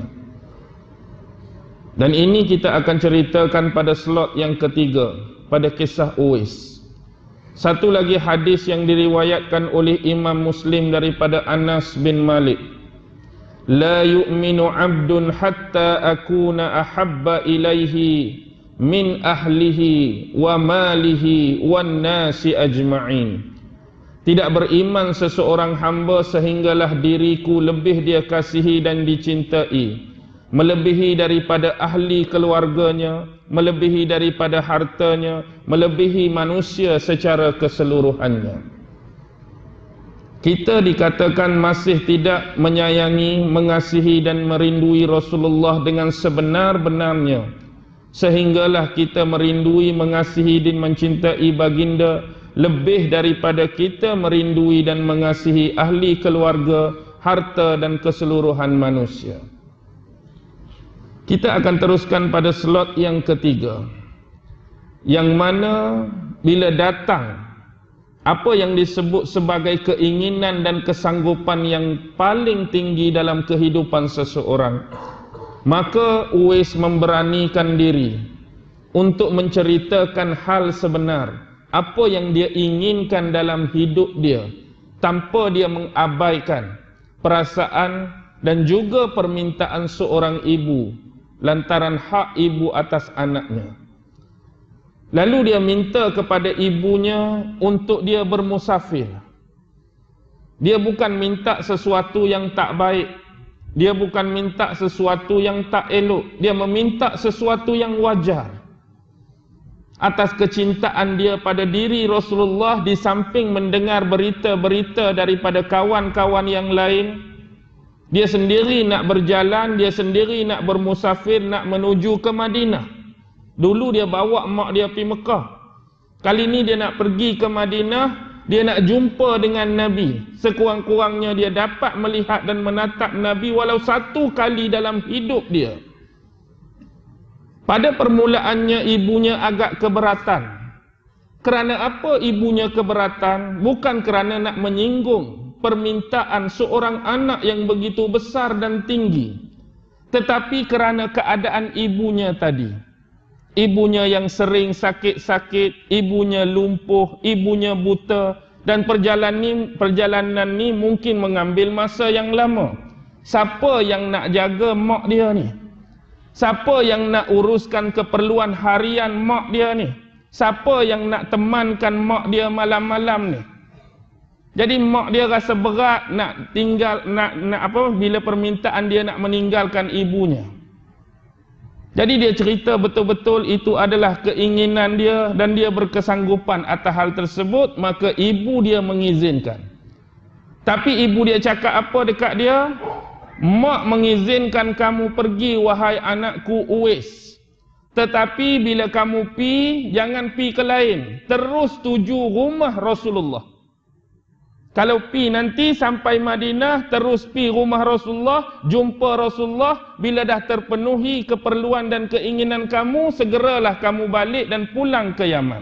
Dan ini kita akan ceritakan pada slot yang ketiga, pada kisah Uwais. Satu lagi hadis yang diriwayatkan oleh Imam Muslim daripada Anas bin Malik. La yu'minu 'abdun hatta akuna ahabba ilaihi min ahlihi wa malihi wan nasi ajma'in. Tidak beriman seseorang hamba sehinggalah diriku lebih dia kasihi dan dicintai, melebihi daripada ahli keluarganya, melebihi daripada hartanya, melebihi manusia secara keseluruhannya. Kita dikatakan masih tidak menyayangi, mengasihi dan merindui Rasulullah dengan sebenar-benarnya, sehinggalah kita merindui, mengasihi dan mencintai baginda lebih daripada kita merindui dan mengasihi ahli keluarga, harta dan keseluruhan manusia. Kita akan teruskan pada slot yang ketiga, yang mana bila datang apa yang disebut sebagai keinginan dan kesanggupan yang paling tinggi dalam kehidupan seseorang, maka Uwais memberanikan diri untuk menceritakan hal sebenar, apa yang dia inginkan dalam hidup dia, tanpa dia mengabaikan perasaan dan juga permintaan seorang ibu lantaran hak ibu atas anaknya. Lalu dia minta kepada ibunya untuk dia bermusafir. Dia bukan minta sesuatu yang tak baik, dia bukan minta sesuatu yang tak elok, dia meminta sesuatu yang wajar. Atas kecintaan dia pada diri Rasulullah, di samping mendengar berita-berita daripada kawan-kawan yang lain, dia sendiri nak berjalan, dia sendiri nak bermusafir, nak menuju ke Madinah. Dulu dia bawa mak dia pergi Mekah, kali ni dia nak pergi ke Madinah, dia nak jumpa dengan Nabi. Sekurang-kurangnya dia dapat melihat dan menatap Nabi walau satu kali dalam hidup dia. Pada permulaannya ibunya agak keberatan. Kerana apa ibunya keberatan? Bukan kerana nak menyinggung permintaan seorang anak yang begitu besar dan tinggi, tetapi kerana keadaan ibunya tadi. Ibunya yang sering sakit-sakit, ibunya lumpuh, ibunya buta, dan perjalanan ni mungkin mengambil masa yang lama. Siapa yang nak jaga mak dia ni? Siapa yang nak uruskan keperluan harian mak dia ni? Siapa yang nak temankan mak dia malam-malam ni? Jadi mak dia rasa berat nak tinggal, bila permintaan dia nak meninggalkan ibunya. Jadi dia cerita betul-betul itu adalah keinginan dia dan dia berkesanggupan atas hal tersebut, maka ibu dia mengizinkan. Tapi ibu dia cakap apa dekat dia? Mak mengizinkan kamu pergi wahai anakku Uwais. Tetapi bila kamu pi, jangan pi ke lain. Terus tuju rumah Rasulullah. Kalau pi nanti sampai Madinah, terus pi rumah Rasulullah, jumpa Rasulullah. Bila dah terpenuhi keperluan dan keinginan kamu, segeralah kamu balik dan pulang ke Yaman.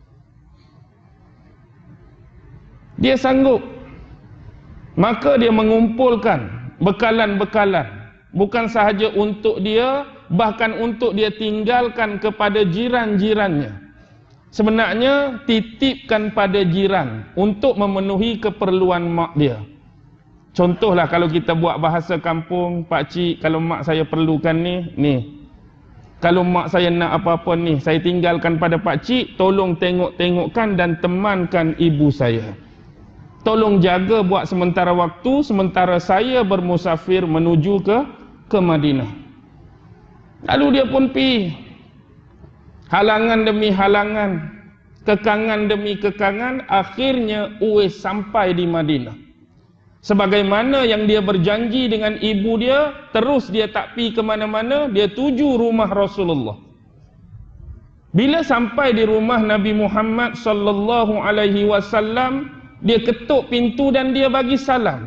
Dia sanggup. Maka dia mengumpulkan bekalan-bekalan, bukan sahaja untuk dia, bahkan untuk dia tinggalkan kepada jiran-jirannya. Sebenarnya titipkan pada jiran untuk memenuhi keperluan mak dia. Contohlah kalau kita buat bahasa kampung, pakcik, kalau mak saya perlukan ni. Kalau mak saya nak apa-apa ni, saya tinggalkan pada pakcik, tolong tengok-tengokkan dan temankan ibu saya. Tolong jaga buat sementara waktu, sementara saya bermusafir menuju ke Madinah. Lalu dia pun pergi. Halangan demi halangan, kekangan demi kekangan, akhirnya Uwais sampai di Madinah. Sebagaimana yang dia berjanji dengan ibu dia, terus dia tak pergi ke mana-mana, dia tuju rumah Rasulullah. Bila sampai di rumah Nabi Muhammad sallallahu alaihi wasallam, dia ketuk pintu dan dia bagi salam.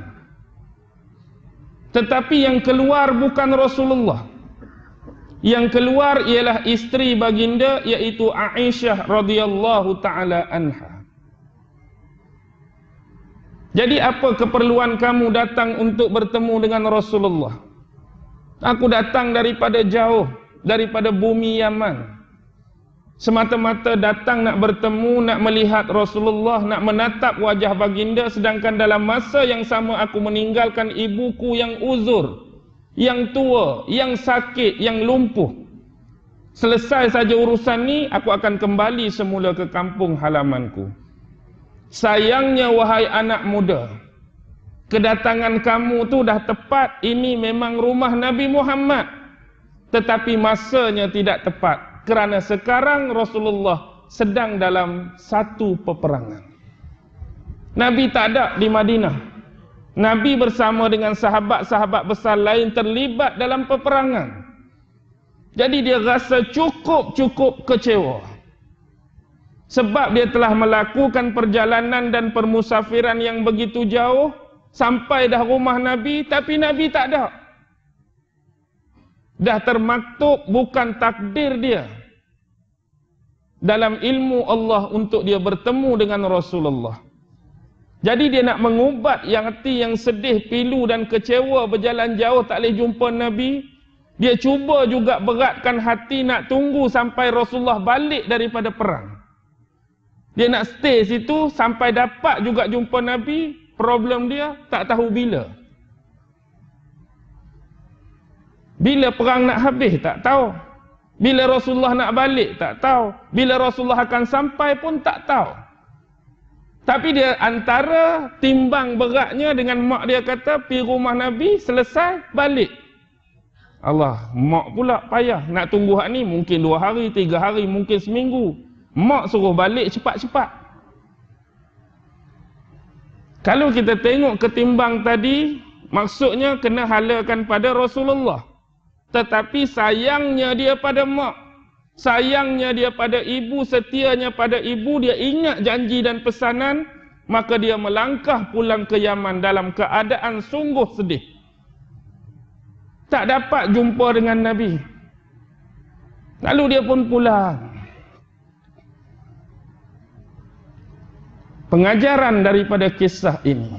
Tetapi yang keluar bukan Rasulullah. Yang keluar ialah isteri baginda, iaitu Aisyah radhiyallahu taala anha. Jadi apa keperluan kamu datang untuk bertemu dengan Rasulullah? Aku datang daripada jauh, daripada bumi Yaman. Semata-mata datang nak bertemu, nak melihat Rasulullah, nak menatap wajah baginda, sedangkan dalam masa yang sama aku meninggalkan ibuku yang uzur, yang tua, yang sakit, yang lumpuh. Selesai saja urusan ni, aku akan kembali semula ke kampung halamanku. Sayangnya wahai anak muda, kedatangan kamu tu dah tepat, ini memang rumah Nabi Muhammad. Tetapi masanya tidak tepat, kerana sekarang Rasulullah sedang dalam satu peperangan. Nabi tak ada di Madinah. Nabi bersama dengan sahabat-sahabat besar lain terlibat dalam peperangan. Jadi dia rasa cukup kecewa. Sebab dia telah melakukan perjalanan dan permusafiran yang begitu jauh, sampai dah rumah Nabi, tapi Nabi tak ada. Dah termaktub bukan takdir dia dalam ilmu Allah untuk dia bertemu dengan Rasulullah. Jadi dia nak mengubat yang hati yang sedih, pilu dan kecewa berjalan jauh tak boleh jumpa Nabi. Dia cuba juga beratkan hati nak tunggu sampai Rasulullah balik daripada perang. Dia nak stay situ sampai dapat juga jumpa Nabi. Problem dia tak tahu bila. Bila perang nak habis tak tahu. Bila Rasulullah nak balik tak tahu. Bila Rasulullah akan sampai pun tak tahu. Tapi dia antara timbang beratnya dengan mak dia kata pi rumah Nabi, selesai balik. Allah, mak pula payah nak tunggu hak ni, mungkin 2 hari, 3 hari, mungkin seminggu. Mak suruh balik cepat-cepat. Kalau kita tengok ketimbang tadi, maksudnya kena halakan pada Rasulullah. Tetapi sayangnya dia pada mak, sayangnya dia pada ibu, setianya pada ibu, dia ingat janji dan pesanan, maka dia melangkah pulang ke Yaman dalam keadaan sungguh sedih. Tak dapat jumpa dengan Nabi. Lalu dia pun pulang. Pengajaran daripada kisah ini,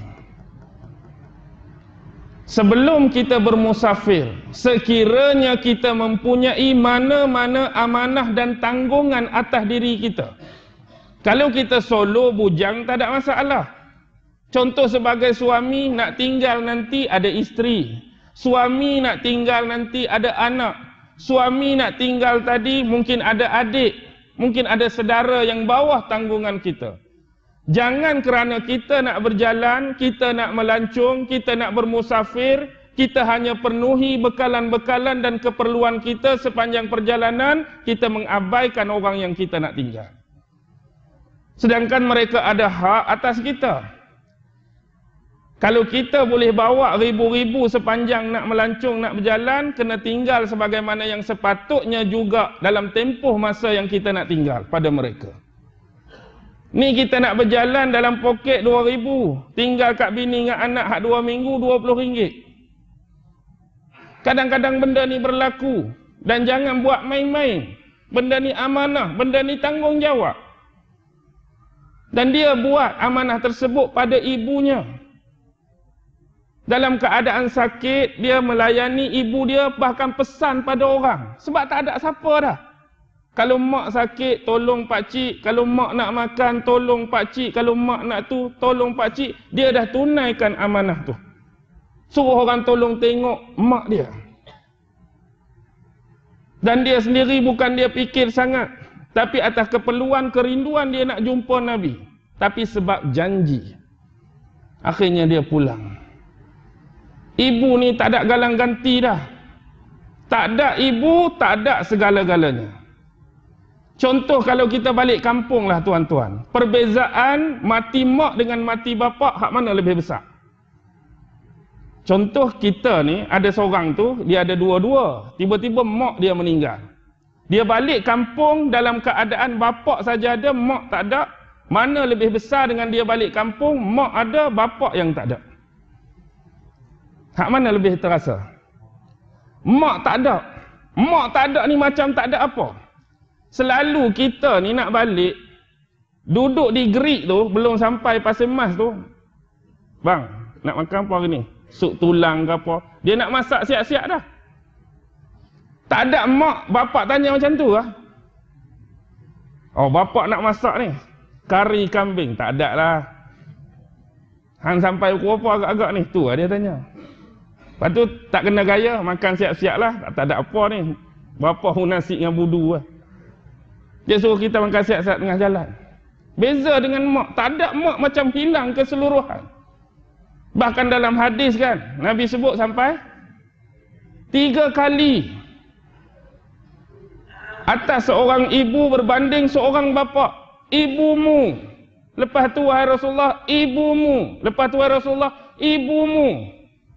sebelum kita bermusafir, sekiranya kita mempunyai mana-mana amanah dan tanggungan atas diri kita. Kalau kita solo bujang tak ada masalah. Contoh sebagai suami nak tinggal nanti ada isteri. Suami nak tinggal nanti ada anak. Suami nak tinggal tadi mungkin ada adik. Mungkin ada saudara yang bawah tanggungan kita. Jangan kerana kita nak berjalan, kita nak melancong, kita nak bermusafir, kita hanya penuhi bekalan-bekalan dan keperluan kita sepanjang perjalanan, kita mengabaikan orang yang kita nak tinggal. Sedangkan mereka ada hak atas kita. Kalau kita boleh bawa ribu-ribu sepanjang nak melancong, nak berjalan, kena tinggal sebagaimana yang sepatutnya juga dalam tempoh masa yang kita nak tinggal pada mereka. Ni kita nak berjalan dalam poket 2,000, tinggal kat bini dengan anak hak 2 minggu RM20. Kadang-kadang benda ni berlaku, dan jangan buat main-main. Benda ni amanah, benda ni tanggungjawab. Dan dia buat amanah tersebut pada ibunya. Dalam keadaan sakit, dia melayani ibu dia, bahkan pesan pada orang. Sebab tak ada siapa dah. Kalau mak sakit, tolong pakcik. Kalau mak nak makan, tolong pakcik. Kalau mak nak tu, tolong pakcik. Dia dah tunaikan amanah tu. Suruh orang tolong tengok mak dia. Dan dia sendiri bukan dia fikir sangat. Tapi atas keperluan, kerinduan dia nak jumpa Nabi. Tapi sebab janji, akhirnya dia pulang. Ibu ni tak ada galang ganti dah. Tak ada ibu, tak ada segala-galanya. Contoh kalau kita balik kampung lah tuan-tuan. Perbezaan mati mak dengan mati bapak, hak mana lebih besar? Contoh kita ni, ada seorang tu, dia ada dua-dua. Tiba-tiba mak dia meninggal. Dia balik kampung dalam keadaan bapak saja ada, mak tak ada. Mana lebih besar dengan dia balik kampung, mak ada, bapak yang tak ada? Hak mana lebih terasa? Mak tak ada. Mak tak ada ni macam tak ada apa. Selalu kita ni nak balik, duduk di gerik tu, belum sampai Pasir Mas tu. Bang, nak makan apa hari ni? Sup tulang ke apa? Dia nak masak siap-siap dah. Tak ada mak, bapak tanya macam tu lah. Oh, bapak nak masak ni, kari kambing. Tak ada lah. Hang sampai pukul apa agak-agak ni? Tu lah dia tanya. Lepas tu tak kena gaya, makan siap-siap lah. Tak ada apa ni. Bapa pun nasi dengan budu lah. Dia suruh kita makan siap-siap tengah jalan. Beza dengan mak. Tak ada mak macam hilang keseluruhan. Bahkan dalam hadis kan, Nabi sebut sampai 3 kali atas seorang ibu berbanding seorang bapa. Ibumu. Lepas tu wahai Rasulullah, ibumu. Lepas tu wahai Rasulullah, ibumu.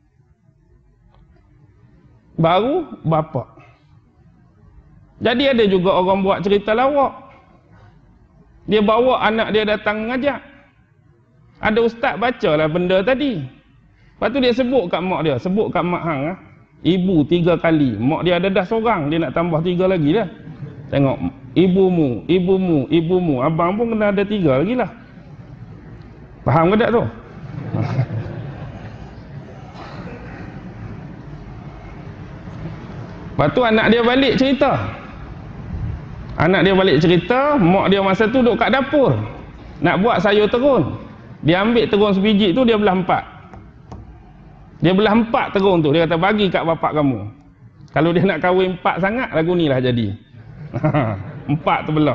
Baru bapa. Jadi ada juga orang buat cerita lawak. Dia bawa anak dia datang mengajar. Ada ustaz bacalah benda tadi. Lepas tu dia sebut kat mak dia, sebut kat mak hang ah. Ibu 3 kali. Mak dia ada dah seorang, dia nak tambah 3 lagi dah. Tengok, ibumu, ibumu, ibumu. Abang pun kena ada 3 lagi lah. Faham ke tak tu? Lepas tu anak dia balik cerita. Anak dia balik cerita, mak dia masa tu duduk kat dapur. Nak buat sayur terun. Dia ambil terun sebiji tu, dia belah 4. Dia belah 4 terun tu. Dia kata, bagi kat bapak kamu. Kalau dia nak kahwin 4 sangat, lagu ni lah jadi. 4 terbelah.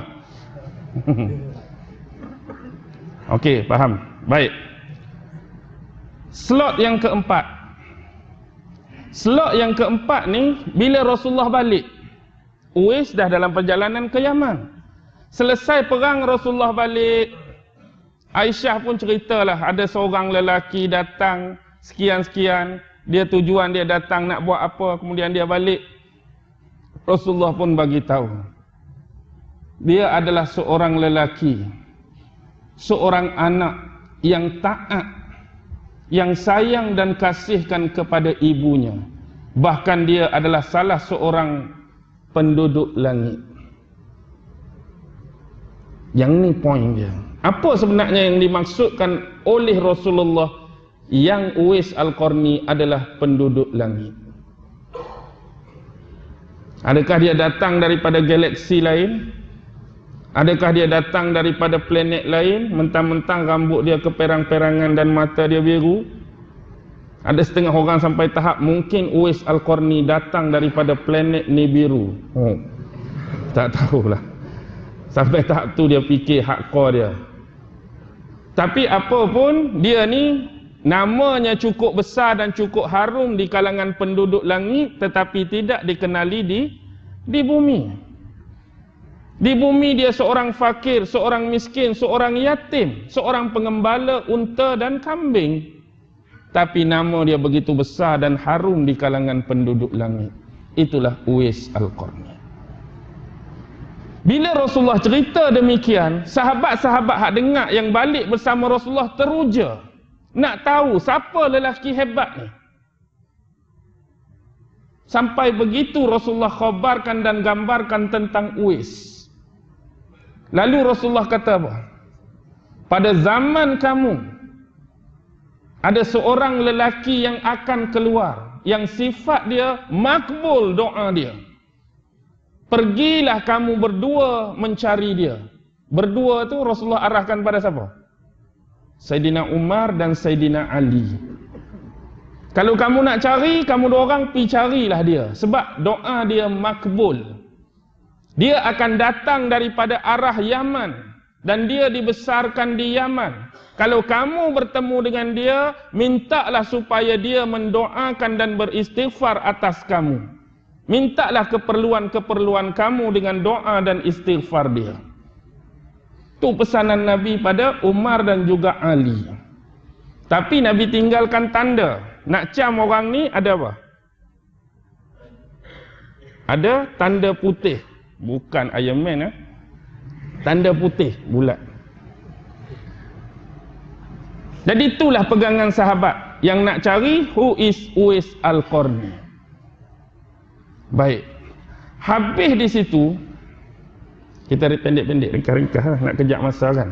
Okey, faham. Baik. Slot yang keempat. Slot yang keempat ni, bila Rasulullah balik, Uwais dah dalam perjalanan ke Yaman. Selesai perang Rasulullah balik, Aisyah pun ceritalah, ada seorang lelaki datang, sekian-sekian, dia tujuan dia datang nak buat apa, kemudian dia balik. Rasulullah pun bagi tahu. Dia adalah seorang lelaki, seorang anak yang taat, yang sayang dan kasihkan kepada ibunya. Bahkan dia adalah salah seorang penduduk langit. Yang ni poin dia. Apa sebenarnya yang dimaksudkan oleh Rasulullah yang Uwais Al-Qarni adalah penduduk langit? Adakah dia datang daripada galaksi lain? Adakah dia datang daripada planet lain? Mentang-mentang rambut dia keperang-perangan dan mata dia biru. Ada setengah orang sampai tahap mungkin Uwais Al-Qarni datang daripada planet Nibiru. Tak tahulah. Sampai tahap tu dia fikir hardcore dia. Tapi apa pun, dia ni namanya cukup besar dan cukup harum di kalangan penduduk langit, tetapi tidak dikenali di bumi. Di bumi dia seorang fakir, seorang miskin, seorang yatim, seorang pengembala unta dan kambing. Tapi nama dia begitu besar dan harum di kalangan penduduk langit. Itulah Uwais Al-Qarni. Bila Rasulullah cerita demikian, sahabat-sahabat hak dengar yang balik bersama Rasulullah teruja. Nak tahu siapa lelaki hebat ni. Sampai begitu Rasulullah khabarkan dan gambarkan tentang Uwais. Lalu Rasulullah kata apa? Pada zaman kamu, ada seorang lelaki yang akan keluar, yang sifat dia makbul doa dia. Pergilah kamu berdua mencari dia. Berdua tu Rasulullah arahkan pada siapa? Saidina Umar dan Saidina Ali. Kalau kamu nak cari, kamu dua orang pergi carilah dia. Sebab doa dia makbul. Dia akan datang daripada arah Yaman. Dan dia dibesarkan di Yaman. Kalau kamu bertemu dengan dia, mintalah supaya dia mendoakan dan beristighfar atas kamu. Mintalah keperluan-keperluan kamu dengan doa dan istighfar dia. Itu pesanan Nabi pada Umar dan juga Ali. Tapi Nabi tinggalkan tanda. Nak cam orang ni ada apa? Ada tanda putih. Bukan Iron Man. Tanda putih, bulat. Jadi itulah pegangan sahabat. Yang nak cari, who is Uwais Al-Qarni. Baik. Habis di situ, kita pendek-pendek, ringkas-ringkas lah, nak kejap masa kan.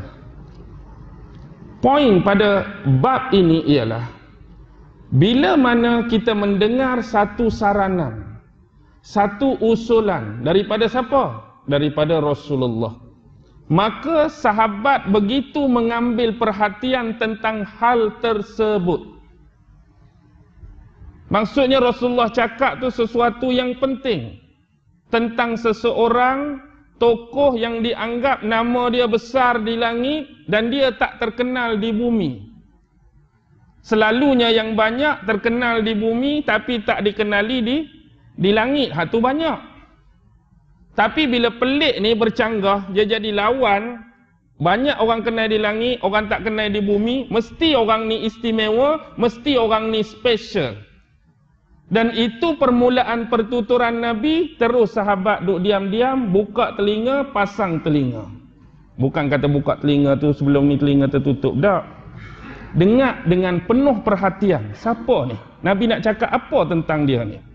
Poin pada bab ini ialah, bila mana kita mendengar satu saranan, satu usulan daripada siapa? Daripada Rasulullah. Maka sahabat begitu mengambil perhatian tentang hal tersebut. Maksudnya Rasulullah cakap tu sesuatu yang penting. tentang seseorang tokoh yang dianggap nama dia besar di langit dan dia tak terkenal di bumi. Selalunya yang banyak terkenal di bumi tapi tak dikenali di langit. Tu banyak. Tapi bila pelik ni bercanggah, dia jadi lawan. Banyak orang kenal di langit, orang tak kenal di bumi. Mesti orang ni istimewa, mesti orang ni special. Dan itu permulaan pertuturan Nabi. Terus sahabat duk diam-diam, buka telinga, pasang telinga. Bukan kata buka telinga tu sebelum ni telinga tertutup, tak. Dengar dengan penuh perhatian. Siapa ni? Nabi nak cakap apa tentang dia ni?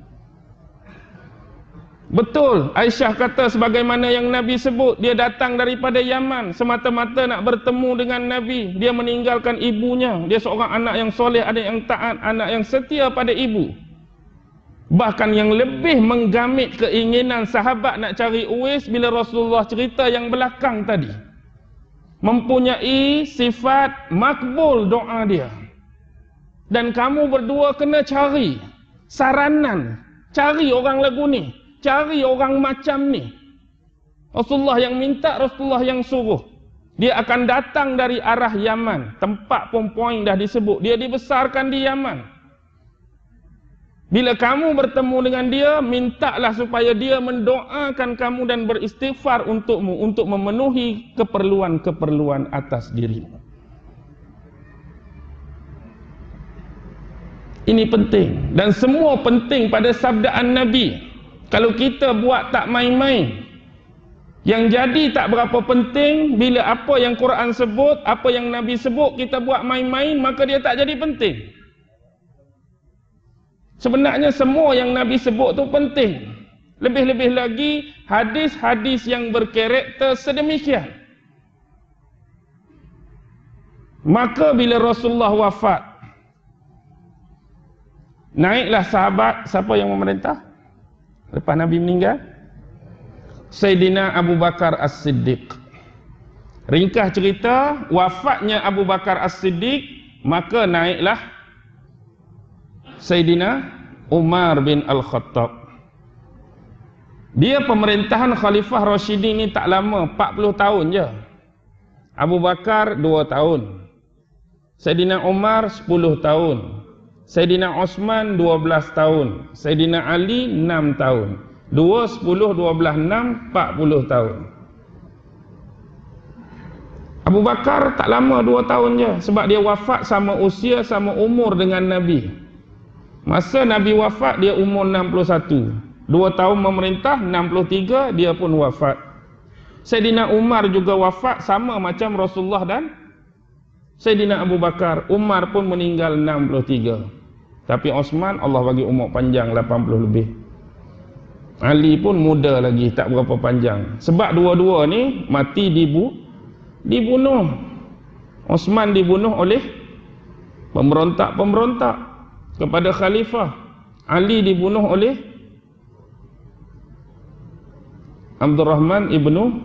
Betul, Aisyah kata sebagaimana yang Nabi sebut, dia datang daripada Yaman semata-mata nak bertemu dengan Nabi. Dia meninggalkan ibunya. Dia seorang anak yang soleh, anak yang taat, anak yang setia pada ibu. Bahkan yang lebih menggamit keinginan sahabat nak cari Uwais bila Rasulullah cerita yang belakang tadi. Mempunyai sifat makbul doa dia. Dan kamu berdua kena cari saranan. Cari orang lagu ni. Cari orang macam ni. Rasulullah yang minta, Rasulullah yang suruh. Dia akan datang dari arah Yaman. Tempat pun poin dah disebut. Dia dibesarkan di Yaman. Bila kamu bertemu dengan dia, mintalah supaya dia mendoakan kamu dan beristighfar untukmu, untuk memenuhi keperluan-keperluan atas dirimu. Ini penting. Dan semua penting pada sabdaan Nabi. Kalau kita buat tak main-main, yang jadi tak berapa penting. Bila apa yang Quran sebut, apa yang Nabi sebut, kita buat main-main, maka dia tak jadi penting. Sebenarnya semua yang Nabi sebut tu penting. Lebih-lebih lagi hadis-hadis yang berkarakter sedemikian. Maka bila Rasulullah wafat, naiklah sahabat. Siapa yang memerintah lepas Nabi meninggal? Sayyidina Abu Bakar As-Siddiq. Ringkas cerita, wafatnya Abu Bakar As-Siddiq, maka naiklah Sayyidina Umar bin Al-Khattab. Dia pemerintahan Khalifah Rashidin ni tak lama, 40 tahun je. Abu Bakar 2 tahun. Sayyidina Umar 10 tahun. Sayyidina Osman 12 tahun. Sayyidina Ali 6 tahun. 2, 10, 12, 6, 40 tahun. Abu Bakar tak lama, 2 tahun je. Sebab dia wafat sama usia, sama umur dengan Nabi. Masa Nabi wafat, dia umur 61. 2 tahun memerintah, 63, dia pun wafat. Sayyidina Umar juga wafat sama macam Rasulullah dan Sayyidina Abu Bakar. Umar pun meninggal 63. Tapi Osman, Allah bagi umur panjang 80 lebih. Ali pun muda lagi, tak berapa panjang. Sebab dua-dua ni mati dibunuh. Osman dibunuh oleh pemberontak-pemberontak kepada khalifah. Ali dibunuh oleh Abdurrahman ibnu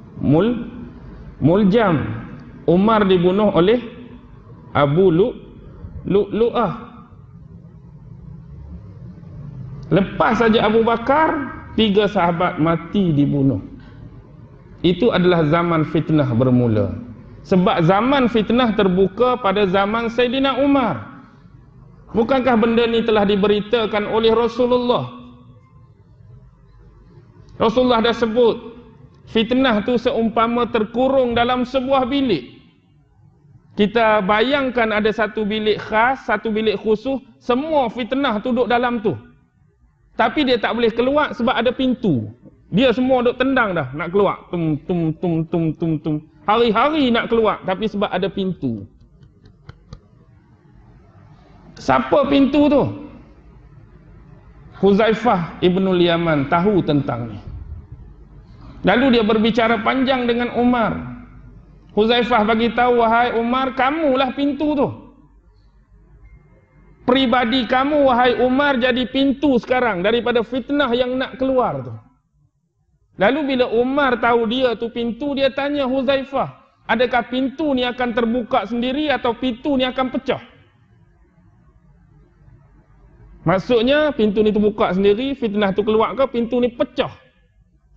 Muljam. Umar dibunuh oleh Abu Lu'lu'ah. Lepas saja Abu Bakar, 3 sahabat mati dibunuh. Itu adalah zaman fitnah bermula. Sebab zaman fitnah terbuka pada zaman Sayyidina Umar. Bukankah benda ni telah diberitakan oleh Rasulullah? Rasulullah dah sebut, fitnah tu seumpama terkurung dalam sebuah bilik. Kita bayangkan ada satu bilik khas, satu bilik khusus, semua fitnah tu duduk dalam tu. Tapi dia tak boleh keluar sebab ada pintu. Dia semua duduk tendang dah nak keluar. Tum. Hari-hari nak keluar, tapi sebab ada pintu. Siapa pintu tu? Huzaifah ibnul Yaman tahu tentang ni. Lalu dia berbicara panjang dengan Umar. Huzaifah bagi tahu, wahai Umar, kamulah pintu tu. Pribadi kamu, wahai Umar, jadi pintu sekarang daripada fitnah yang nak keluar tu. Lalu bila Umar tahu dia tu pintu, dia tanya Huzaifah, adakah pintu ni akan terbuka sendiri atau pintu ni akan pecah? Maksudnya pintu ni terbuka sendiri, fitnah tu keluar ke pintu ni pecah?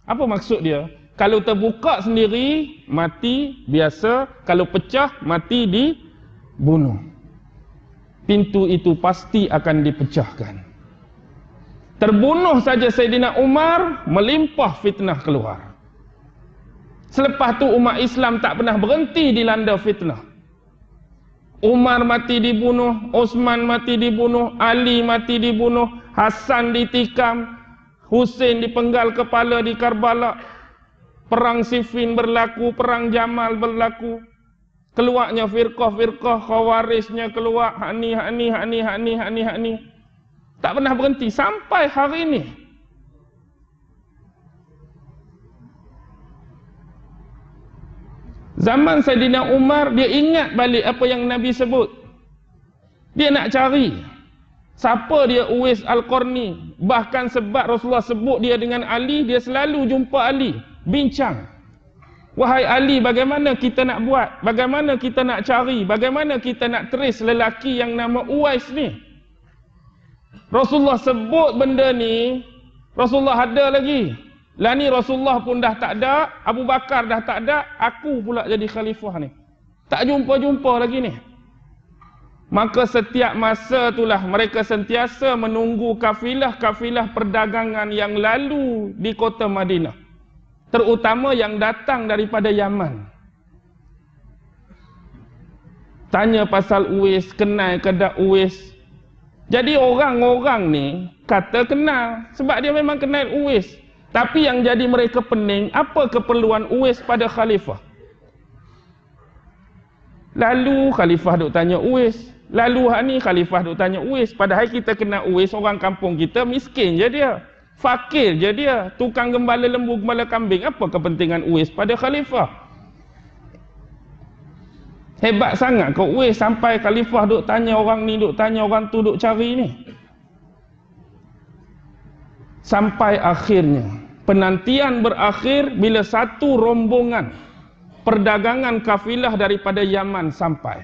Apa maksud dia? Kalau terbuka sendiri, mati biasa. Kalau pecah, mati dibunuh. Pintu itu pasti akan dipecahkan. Terbunuh saja Sayyidina Umar, melimpah fitnah keluar. Selepas tu umat Islam tak pernah berhenti dilanda fitnah. Umar mati dibunuh, Osman mati dibunuh, Ali mati dibunuh, Hasan ditikam, Husain dipenggal kepala di Karbala. Perang Siffin berlaku, perang Jamal berlaku. Keluarnya firqah-firqah, khawariznya keluar, hak ni. Tak pernah berhenti sampai hari ini. Zaman Sayyidina Umar, dia ingat balik apa yang Nabi sebut. Dia nak cari siapa dia Uwais Al-Qarni. Bahkan sebab Rasulullah sebut dia dengan Ali, dia selalu jumpa Ali, bincang. Wahai Ali, bagaimana kita nak buat? Bagaimana kita nak cari? Bagaimana kita nak trace lelaki yang nama Uwais ni? Rasulullah sebut benda ni, Rasulullah ada lagi. Lah ni Rasulullah pun dah tak ada, Abu Bakar dah tak ada, aku pula jadi khalifah ni. Tak jumpa-jumpa lagi ni. Maka setiap masa itulah mereka sentiasa menunggu kafilah-kafilah perdagangan yang lalu di kota Madinah. Terutama yang datang daripada Yaman. Tanya pasal Uwais, kenal ke tak Uwais? Jadi orang-orang ni kata kenal sebab dia memang kenal Uwais. Tapi yang jadi mereka pening, apa keperluan Uwais pada khalifah? Lalu khalifah duk tanya Uwais. Lalu hak ni khalifah duk tanya Uwais. Padahal kita kenal Uwais, orang kampung kita miskin je dia. Fakir je dia. Tukang gembala lembu, gembala kambing. Apa kepentingan Uwais pada khalifah? Hebat sangat kau Uwais sampai khalifah duk tanya orang ni, duk tanya orang tu, duk cari ni. Sampai akhirnya penantian berakhir bila satu rombongan perdagangan kafilah daripada Yaman sampai.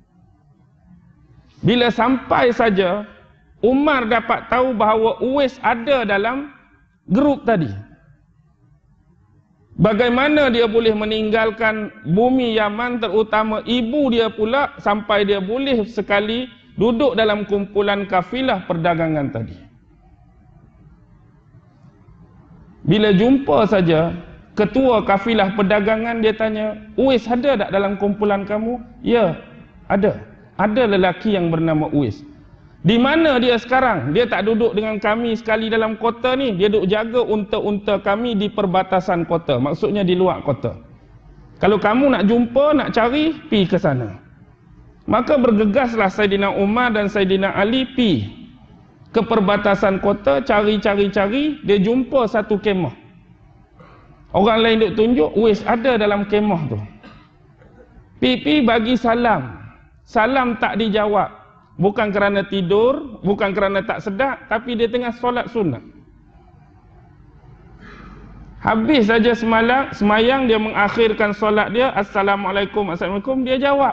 Bila sampai saja, Umar dapat tahu bahawa Uwais ada dalam grup tadi. Bagaimana dia boleh meninggalkan bumi Yaman, terutama ibu dia pula, sampai dia boleh sekali duduk dalam kumpulan kafilah perdagangan tadi. Bila jumpa saja ketua kafilah perdagangan, dia tanya, Uwais ada tak dalam kumpulan kamu? Ya, ada. Ada lelaki yang bernama Uwais. Di mana dia sekarang? Dia tak duduk dengan kami sekali dalam kota ni. Dia duduk jaga unta-unta kami di perbatasan kota. Maksudnya di luar kota. Kalau kamu nak jumpa, nak cari, pi ke sana. Maka bergegaslah Saidina Umar dan Saidina Ali pi ke perbatasan kota, cari. Dia jumpa satu kemah. Orang lain duk tunjuk, Uwais ada dalam kemah tu. Pi bagi salam. Salam tak dijawab. Bukan kerana tidur, bukan kerana tak sedap, tapi dia tengah solat sunat. Habis saja semayang, dia mengakhirkan solat dia, Assalamualaikum, dia jawab.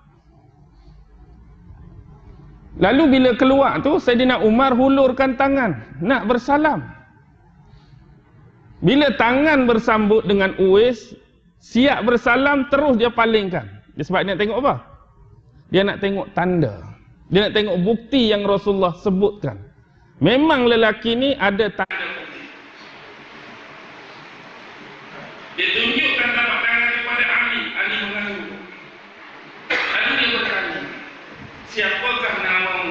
Lalu bila keluar tu, Saidina Umar hulurkan tangan, nak bersalam. Bila tangan bersambut dengan Uwais, siap bersalam, terus dia palingkan. Sebab dia nak tengok apa? Dia nak tengok tanda. Dia nak tengok bukti yang Rasulullah sebutkan. Memang lelaki ni ada tanda. Dia tunjukkan tapak tangan kepada Ali. Ali mengaku. Lalu dia bertanya, siapakah namamu?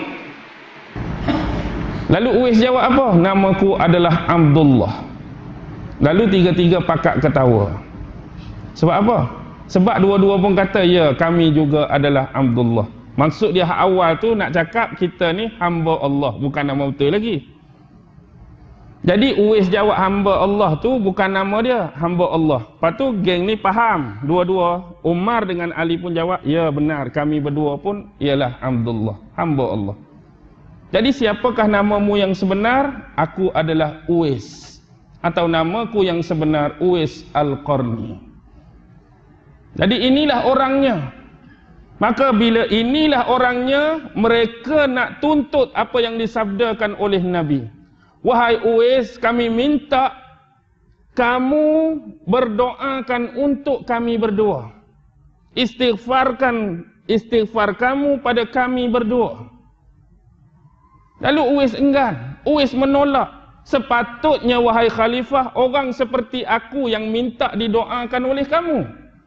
Lalu Uwais jawab apa? Namaku adalah Abdullah. Lalu tiga-tiga pakak ketawa. Sebab apa? Sebab dua-dua pun kata, ya kami juga adalah Abdullah. Maksud dia awal tu nak cakap kita ni hamba Allah, bukan nama betul lagi. Jadi Uwais jawab hamba Allah tu bukan nama dia, hamba Allah. Lepas tu geng ni faham, dua-dua Umar dengan Ali pun jawab, ya benar kami berdua pun ialah Abdullah, hamba Allah. Jadi siapakah namamu yang sebenar? Aku adalah Uwais. Atau namaku yang sebenar Uwais Al-Qarni. Jadi inilah orangnya. Maka bila inilah orangnya, mereka nak tuntut apa yang disabdakan oleh Nabi. Wahai Uwais, kami minta kamu berdoakan untuk kami berdua. Istighfar kamu pada kami berdua. Lalu Uwais enggan. Uwais menolak. Sepatutnya wahai khalifah, orang seperti aku yang minta didoakan oleh kamu.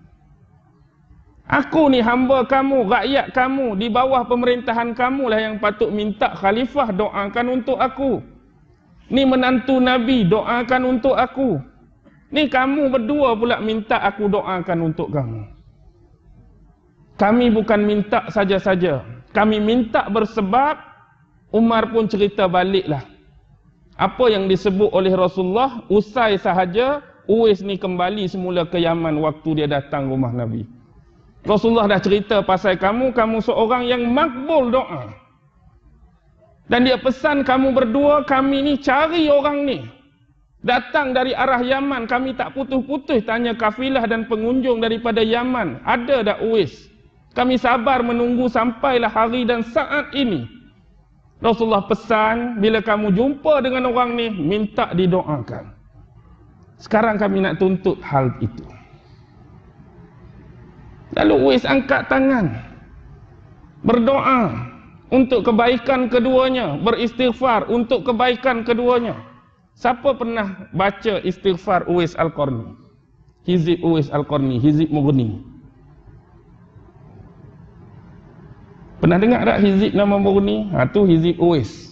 Aku ni hamba kamu, rakyat kamu, di bawah pemerintahan kamu lah yang patut minta khalifah doakan untuk aku. Ni menantu Nabi, doakan untuk aku. Ni kamu berdua pula minta aku doakan untuk kamu. Kami bukan minta saja-saja. Kami minta bersebab. Umar pun cerita baliklah. Apa yang disebut oleh Rasulullah, usai sahaja, Uwais ni kembali semula ke Yaman waktu dia datang rumah Nabi. Rasulullah dah cerita pasal kamu seorang yang makbul doa. Dan dia pesan kamu berdua, kami ni cari orang ni. Datang dari arah Yaman, kami tak putus-putus tanya kafilah dan pengunjung daripada Yaman. Ada dak Uwais? Kami sabar menunggu sampailah hari dan saat ini. Rasulullah pesan, bila kamu jumpa dengan orang ni, minta didoakan. Sekarang kami nak tuntut hal itu. Lalu Uwais angkat tangan, berdoa untuk kebaikan keduanya, beristighfar untuk kebaikan keduanya. Siapa pernah baca istighfar Uwais Al-Qarni? Hizib Uwais Al-Qarni, Hizib Mughni. Pernah dengar tak hizib nama Mughni? Tu hizib Uwais.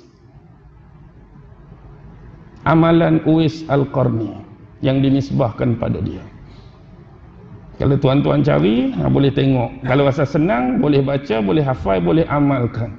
Amalan Uwais Al-Qarni yang dinisbahkan pada dia. Kalau tuan-tuan cari, boleh tengok. Kalau rasa senang, boleh baca, boleh hafal, boleh amalkan.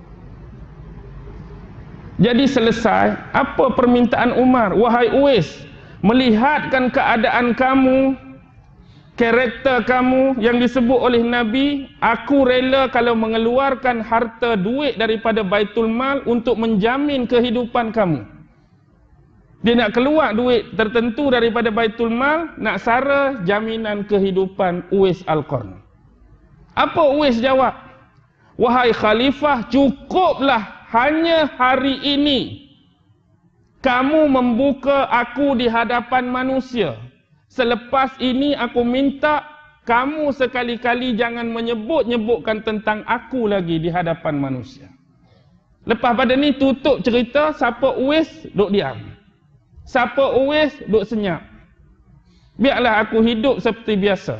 Jadi selesai, apa permintaan Umar? Wahai Uwais, melihatkan keadaan kamu, karakter kamu yang disebut oleh Nabi, aku rela kalau mengeluarkan harta duit daripada Baitul Mal untuk menjamin kehidupan kamu. Dia nak keluar duit tertentu daripada Baitul Mal, nak sara jaminan kehidupan Uwais Al-Qarni. Apa Uwais jawab? Wahai khalifah, cukuplah hanya hari ini kamu membuka aku di hadapan manusia. Selepas ini aku minta kamu sekali-kali jangan menyebut-nyebutkan tentang aku lagi di hadapan manusia. Lepas pada ni tutup cerita, siapa Uwais duk diam. Siapa Uwais duk senyap. Biarlah aku hidup seperti biasa.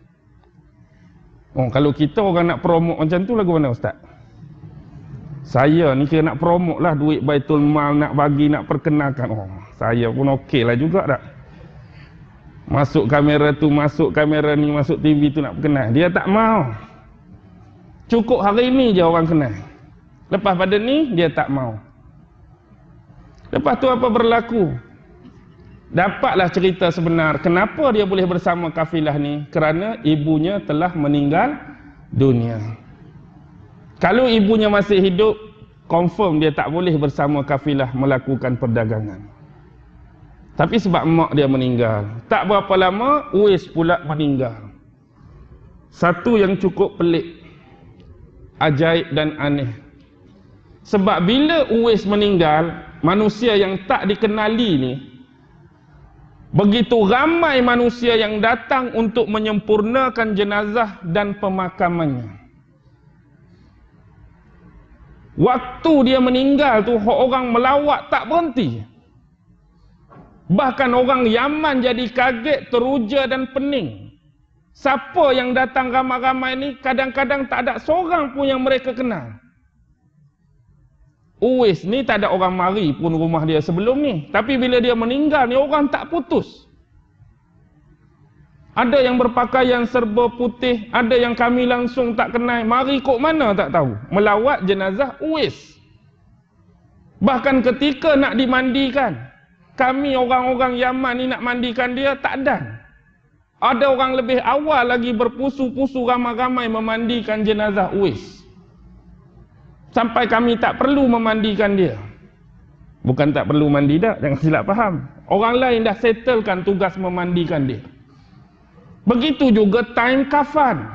Kalau kita orang nak promote macam tu lagu mana Ustaz? Saya ni kira nak promote lah duit Baitul Mal, nak bagi, nak perkenalkan. Saya pun okey lah juga tak? Masuk kamera tu, masuk kamera ni, masuk TV tu nak kenal. Dia tak mau. Cukup hari ni je orang kenal. Lepas pada ni, dia tak mau. Lepas tu apa berlaku? Dapatlah cerita sebenar. Kenapa dia boleh bersama kafilah ni? Kerana ibunya telah meninggal dunia. Kalau ibunya masih hidup, confirm dia tak boleh bersama kafilah melakukan perdagangan. Tapi sebab mak dia meninggal, tak berapa lama Uwais pula meninggal. Satu yang cukup pelik, ajaib dan aneh. Sebab bila Uwais meninggal, manusia yang tak dikenali ni, begitu ramai manusia yang datang untuk menyempurnakan jenazah dan pemakamannya. Waktu dia meninggal tu, orang melawat tak berhenti. Bahkan orang Yaman jadi kaget, teruja dan pening. Siapa yang datang ramai-ramai ni, kadang-kadang tak ada seorang pun yang mereka kenal. Uwais ni tak ada orang mari pun rumah dia sebelum ni. Tapi bila dia meninggal ni, orang tak putus. Ada yang berpakaian serba putih, ada yang kami langsung tak kenal. Mari kok mana tak tahu. Melawat jenazah Uwais. Bahkan ketika nak dimandikan, kami orang-orang Yaman ni nak mandikan dia, tak ada. Ada orang lebih awal lagi berpusu-pusu ramai-ramai memandikan jenazah Uwais. Sampai kami tak perlu memandikan dia. Bukan tak perlu mandi dah, jangan silap faham. Orang lain dah settlekan tugas memandikan dia. Begitu juga time kafan.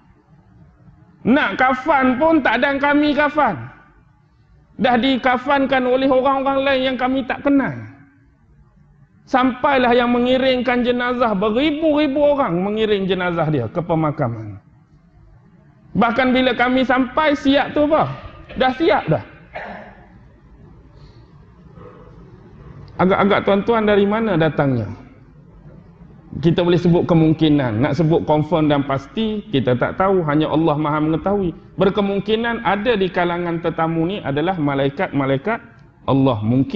Nak kafan pun tak ada kami kafan. Dah dikafankan oleh orang-orang lain yang kami tak kenal. Sampailah yang mengiringkan jenazah, beribu-ribu orang mengiring jenazah dia ke pemakaman. Bahkan bila kami sampai, siap tu apa? Dah siap dah. Agak-agak tuan-tuan dari mana datangnya? Kita boleh sebut kemungkinan. Nak sebut confirm dan pasti, kita tak tahu. Hanya Allah Maha mengetahui. Berkemungkinan ada di kalangan tetamu ni adalah malaikat-malaikat Allah.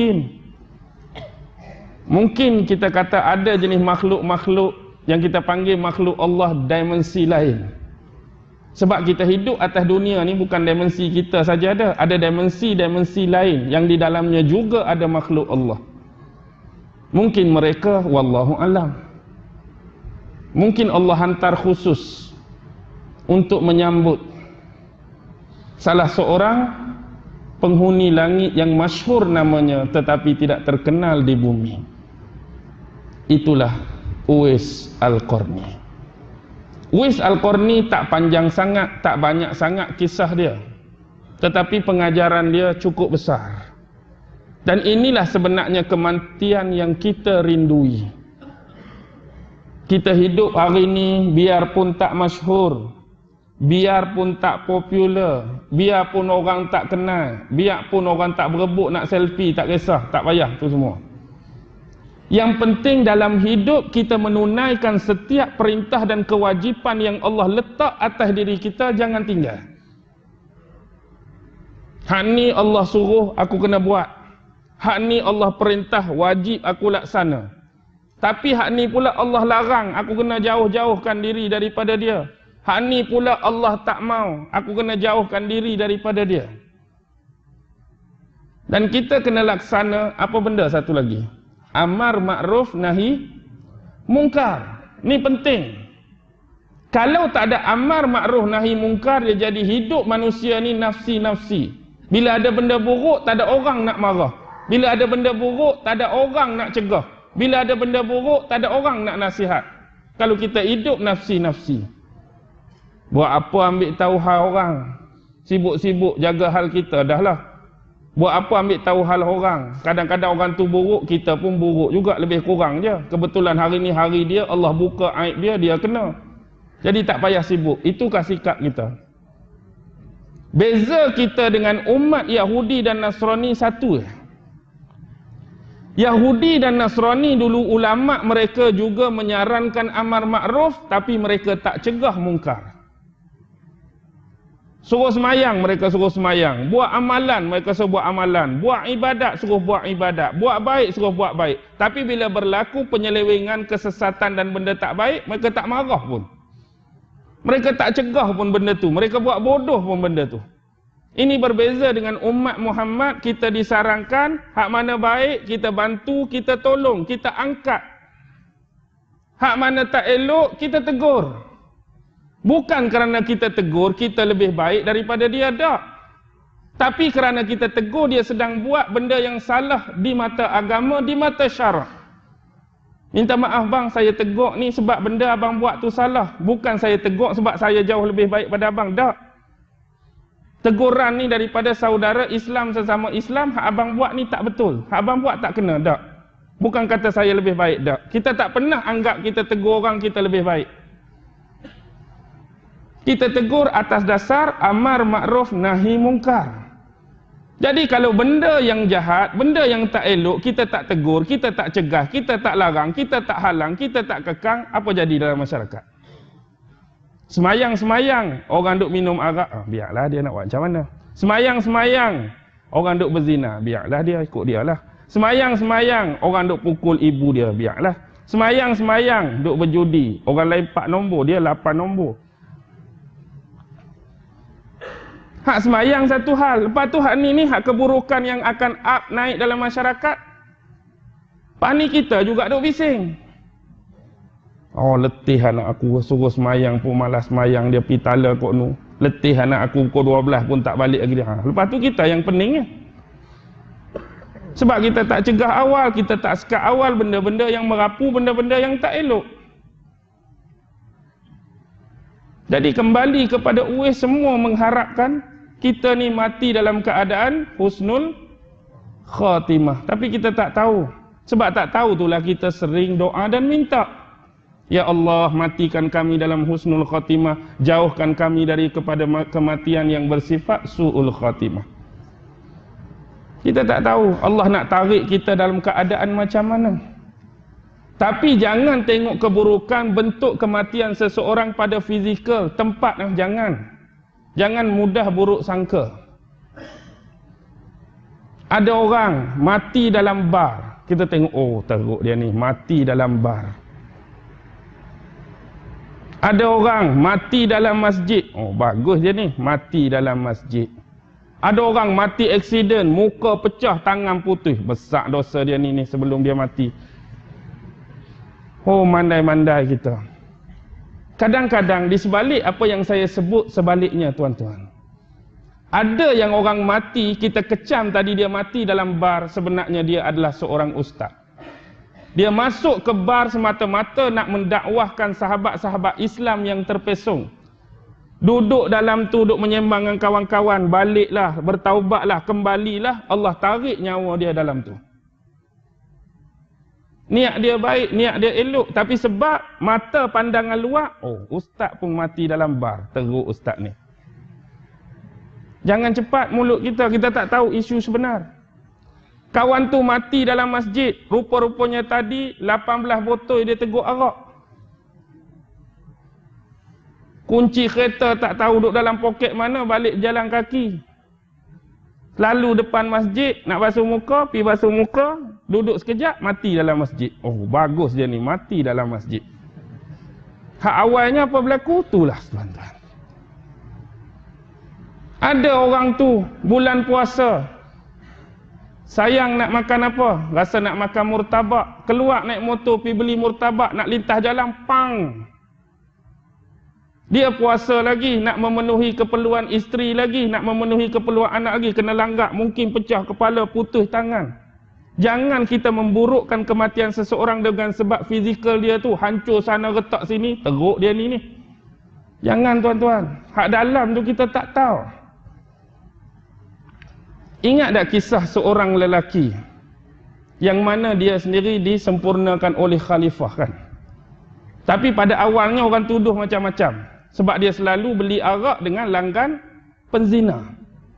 Mungkin kita kata ada jenis makhluk-makhluk yang kita panggil makhluk Allah dimensi lain. Sebab kita hidup atas dunia ni bukan dimensi kita saja ada. Ada dimensi-dimensi lain yang di dalamnya juga ada makhluk Allah. Mungkin mereka, wallahu alam. Mungkin Allah hantar khusus untuk menyambut salah seorang penghuni langit yang masyhur namanya tetapi tidak terkenal di bumi. Itulah Uwais Al-Qarni. Uwais Al-Qarni tak panjang sangat, tak banyak sangat kisah dia. Tetapi pengajaran dia cukup besar. Dan inilah sebenarnya kematian yang kita rindui. Kita hidup hari ini biarpun tak masyhur, biarpun tak popular, biarpun orang tak kenal, biarpun orang tak berebut nak selfie, tak kisah, tak payah tu semua. Yang penting dalam hidup kita menunaikan setiap perintah dan kewajipan yang Allah letak atas diri kita, jangan tinggal. Hak ni Allah suruh aku kena buat. Hak ni Allah perintah wajib aku laksana. Tapi hak ni pula Allah larang, aku kena jauh-jauhkan diri daripada dia. Hak ni pula Allah tak mau, aku kena jauhkan diri daripada dia. Dan kita kena laksana apa benda satu lagi? Amar ma'ruf nahi mungkar. Ni penting. Kalau tak ada amar ma'ruf nahi mungkar, dia jadi hidup manusia ni nafsi-nafsi. Bila ada benda buruk, tak ada orang nak marah. Bila ada benda buruk, tak ada orang nak cegah. Bila ada benda buruk, tak ada orang nak nasihat. Kalau kita hidup nafsi-nafsi. Buat apa ambil tahu hal orang? Sibuk-sibuk jaga hal kita, dah lah. Buat apa ambil tahu hal orang? Kadang-kadang orang tu buruk, kita pun buruk juga, lebih kurang je. Kebetulan hari ni hari dia, Allah buka aib dia, dia kena. Jadi tak payah sibuk. Itukah sikap kita? Beza kita dengan umat Yahudi dan Nasrani satu. Yahudi dan Nasrani dulu ulama mereka juga menyarankan amar makruf, tapi mereka tak cegah mungkar. Suruh semayang, mereka suruh semayang. Buat amalan, mereka suruh buat amalan. Buat ibadat, suruh buat ibadat. Buat baik, suruh buat baik. Tapi bila berlaku penyelewengan, kesesatan dan benda tak baik, mereka tak marah pun. Mereka tak cegah pun benda tu. Mereka buat bodoh pun benda tu. Ini berbeza dengan umat Muhammad. Kita disarankan, hak mana baik, kita bantu, kita tolong, kita angkat. Hak mana tak elok, kita tegur. Bukan kerana kita tegur, kita lebih baik daripada dia, tak. Tapi kerana kita tegur, dia sedang buat benda yang salah di mata agama, di mata syarak. Minta maaf bang, saya tegur ni sebab benda abang buat tu salah. Bukan saya tegur sebab saya jauh lebih baik pada abang, tak. Teguran ni daripada saudara Islam sesama Islam, hak abang buat ni tak betul. Hak abang buat tak kena, tak. Bukan kata saya lebih baik, tak. Kita tak pernah anggap kita tegur orang kita lebih baik. Kita tegur atas dasar amar makruf nahi mungkar. Jadi kalau benda yang jahat, benda yang tak elok, kita tak tegur, kita tak cegah, kita tak larang, kita tak halang, kita tak kekang, apa jadi dalam masyarakat? Semayang-semayang, orang duk minum arak, biarlah dia nak buat macam mana. Semayang-semayang, orang duk berzina, biarlah dia ikut dia lah. Semayang-semayang, orang duk pukul ibu dia, biarlah. Semayang-semayang, duk berjudi, orang lain 4 nombor, dia 8 nombor. Hak semayang satu hal, lepas tu hak ni hak keburukan yang akan up naik dalam masyarakat. Pak ni kita juga duk bising. Oh, letih anak aku, suruh semayang pun malas semayang, dia pergi tala kot nu. Letih anak aku, pukul 12 pun tak balik lagi dia. Lepas tu kita yang peningnya. Sebab kita tak cegah awal, kita tak sekat awal benda-benda yang merapu, benda-benda yang tak elok. Jadi kembali kepada Uwais, semua mengharapkan kita ni mati dalam keadaan husnul khatimah. Tapi kita tak tahu. Sebab tak tahu itulah kita sering doa dan minta. Ya Allah, matikan kami dalam husnul khatimah, jauhkan kami dari kepada kematian yang bersifat su'ul khatimah. Kita tak tahu Allah nak tarik kita dalam keadaan macam mana. Tapi jangan tengok keburukan bentuk kematian seseorang pada fizikal, tempat, jangan. Jangan mudah buruk sangka. Ada orang mati dalam bar. Kita tengok, oh teruk dia ni, mati dalam bar. Ada orang mati dalam masjid. Oh bagus dia ni, mati dalam masjid. Ada orang mati aksiden, muka pecah, tangan putus. Besar dosa dia ni sebelum dia mati. Oh mandai-mandai kita. Kadang-kadang di sebalik apa yang saya sebut sebaliknya tuan-tuan. Ada yang orang mati, kita kecam tadi dia mati dalam bar, sebenarnya dia adalah seorang ustaz. Dia masuk ke bar semata-mata nak mendakwahkan sahabat-sahabat Islam yang terpesong. Duduk dalam tu, duduk menyembang dengan kawan-kawan, baliklah, bertaubatlah, kembalilah, Allah tarik nyawa dia dalam tu. Niat dia baik, niat dia elok, tapi sebab mata pandangan luar, oh ustaz pun mati dalam bar, teruk ustaz ni. Jangan cepat mulut kita tak tahu isu sebenar. Kawan tu mati dalam masjid, rupa-rupanya tadi 18 botol dia teguk arak. Kunci kereta tak tahu duduk dalam poket mana, balik jalan kaki. Lalu depan masjid, nak basuh muka, pergi basuh muka, duduk sekejap, mati dalam masjid. Oh bagus dia ni, mati dalam masjid. Hak awalnya apa berlaku? Itulah tuan-tuan. Ada orang tu, bulan puasa, sayang nak makan apa? Rasa nak makan murtabak. Keluar naik motor, pergi beli murtabak, nak lintas jalan, pang! Dia puasa lagi, nak memenuhi keperluan isteri lagi, nak memenuhi keperluan anak lagi, kena langgak, mungkin pecah kepala, putus tangan. Jangan kita memburukkan kematian seseorang dengan sebab fizikal dia tu, hancur sana retak sini, teruk dia ni. Jangan tuan-tuan, hak dalam tu kita tak tahu. Ingat tak kisah seorang lelaki yang mana dia sendiri disempurnakan oleh khalifah kan? Tapi pada awalnya orang tuduh macam-macam. Sebab dia selalu beli arak dengan langgan penzina.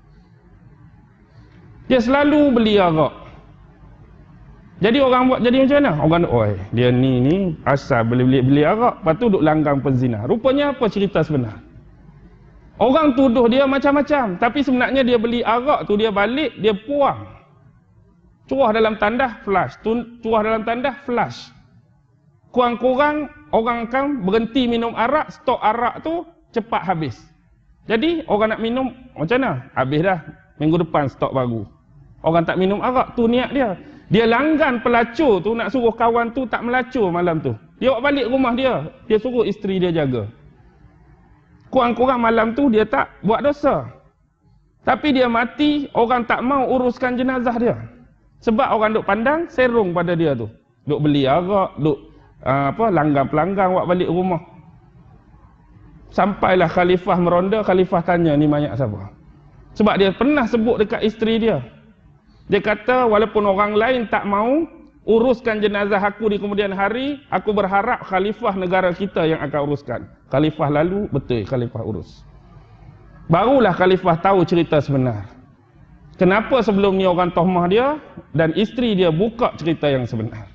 Dia selalu beli arak. Jadi orang buat jadi macam mana? Orang oi, dia ni asal beli arak, lepas tu duk langgang penzina. Rupanya apa cerita sebenar? Orang tuduh dia macam-macam, tapi sebenarnya dia beli arak tu, dia balik, dia puang. Curah dalam tandas, flash. Curah dalam tandas, flash. Kurang-kurang orang akan berhenti minum arak, stok arak tu cepat habis. Jadi orang nak minum macam mana? Habis dah, minggu depan stok baru. Orang tak minum arak, tu niat dia. Dia langgan pelacur tu, nak suruh kawan tu tak melacur malam tu. Dia bawa balik rumah dia, dia suruh isteri dia jaga. Kurang-kurang malam tu dia tak buat dosa. Tapi dia mati, orang tak mau uruskan jenazah dia. Sebab orang duk pandang serong pada dia tu. Duk beli arak, duk langgang pelanggang buat balik rumah. Sampailah khalifah meronda, khalifah tanya ni mayat siapa? Sebab dia pernah sebut dekat isteri dia. Dia kata walaupun orang lain tak mau uruskan jenazah aku di kemudian hari, aku berharap khalifah negara kita yang akan uruskan. Khalifah lalu, betul khalifah urus. Barulah khalifah tahu cerita sebenar. Kenapa sebelum ni orang tohmah dia dan isteri dia buka cerita yang sebenar.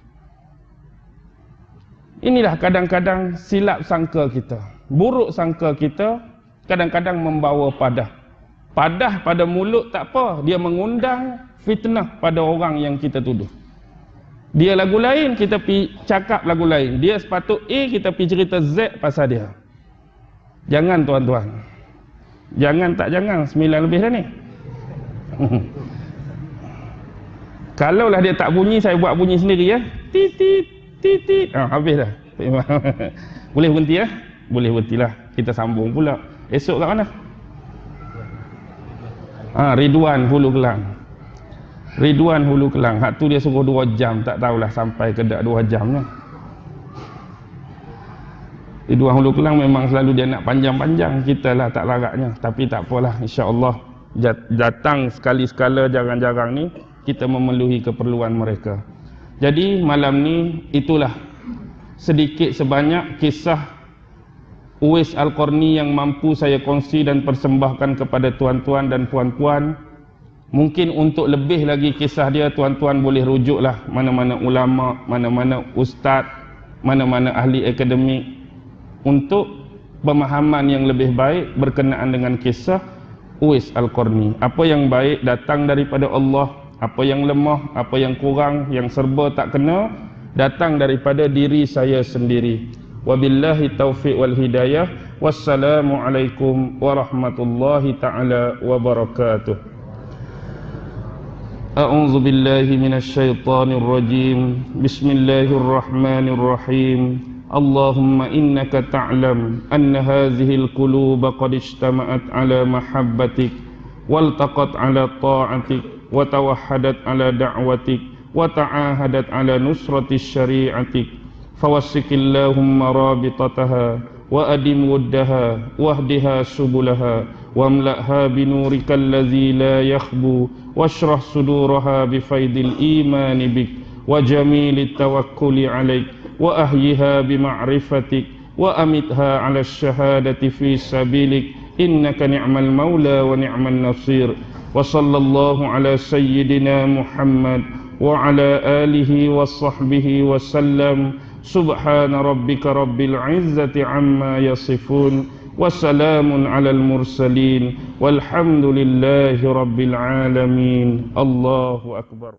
Inilah kadang-kadang silap sangka kita. Buruk sangka kita kadang-kadang membawa padah. Padah pada mulut tak apa, dia mengundang fitnah pada orang yang kita tuduh. Dia lagu lain, kita pi cakap lagu lain. Dia sepatut A, kita pi cerita Z pasal dia. Jangan tuan-tuan. Jangan, 9 lebih dah ni. Kalaulah dia tak bunyi, saya buat bunyi sendiri ya. Titit. Titit. Habis dah. Boleh berhenti ya? Boleh berhentilah. Kita sambung pula. Esok kat mana? Ridwan Hulu Kelang. Ridwan Hulu Kelang. Hak tu dia suruh 2 jam. Tak tahulah sampai ke 2 jam lah. Ridwan Hulu Kelang memang selalu dia nak panjang-panjang. Kita lah tak laratnya. Tapi tak apalah. InsyaAllah datang sekali-sekala jarang-jarang ni, kita memenuhi keperluan mereka. Jadi malam ni itulah sedikit sebanyak kisah Uwais Al-Qarni yang mampu saya kongsi dan persembahkan kepada tuan-tuan dan puan-puan. Mungkin untuk lebih lagi kisah dia, tuan-tuan boleh rujuklah mana-mana ulama, mana-mana ustaz, mana-mana ahli akademik untuk pemahaman yang lebih baik berkenaan dengan kisah Uwais Al-Qarni. Apa yang baik datang daripada Allah, apa yang lemah, apa yang kurang, yang serba tak kena, datang daripada diri saya sendiri. Wabillahi taufiq wal hidayah. Wassalamualaikum warahmatullahi ta'ala wabarakatuh. A'udzu billahi minasy syaithanir rajim. Bismillahirrahmanirrahim. Allahumma innaka ta'lam anna hadhihi al-quluba qad ijtama'at ala mahabbatik waltaqat ala ta'atik wa tawahhadat ala da'watik wa ta'ahadat ala nusrati syari'atik. فوسك اللهم رابطتها وأدم ودها واهدها سبلها واملأها بنورك الذي لا يخبو واشرح صدورها بفيض الإيمان بك وجميل التوكل عليك وأحيها بمعرفتك وأمتها على الشهادة في سبيلك إنك نعم المولى ونعم النصير وصلى الله على سيدنا محمد وعلى آله وصحبه وسلم. سبحان ربك رب العزة عما يصفون وسلام على المرسلين والحمد لله رب العالمين. الله أكبر.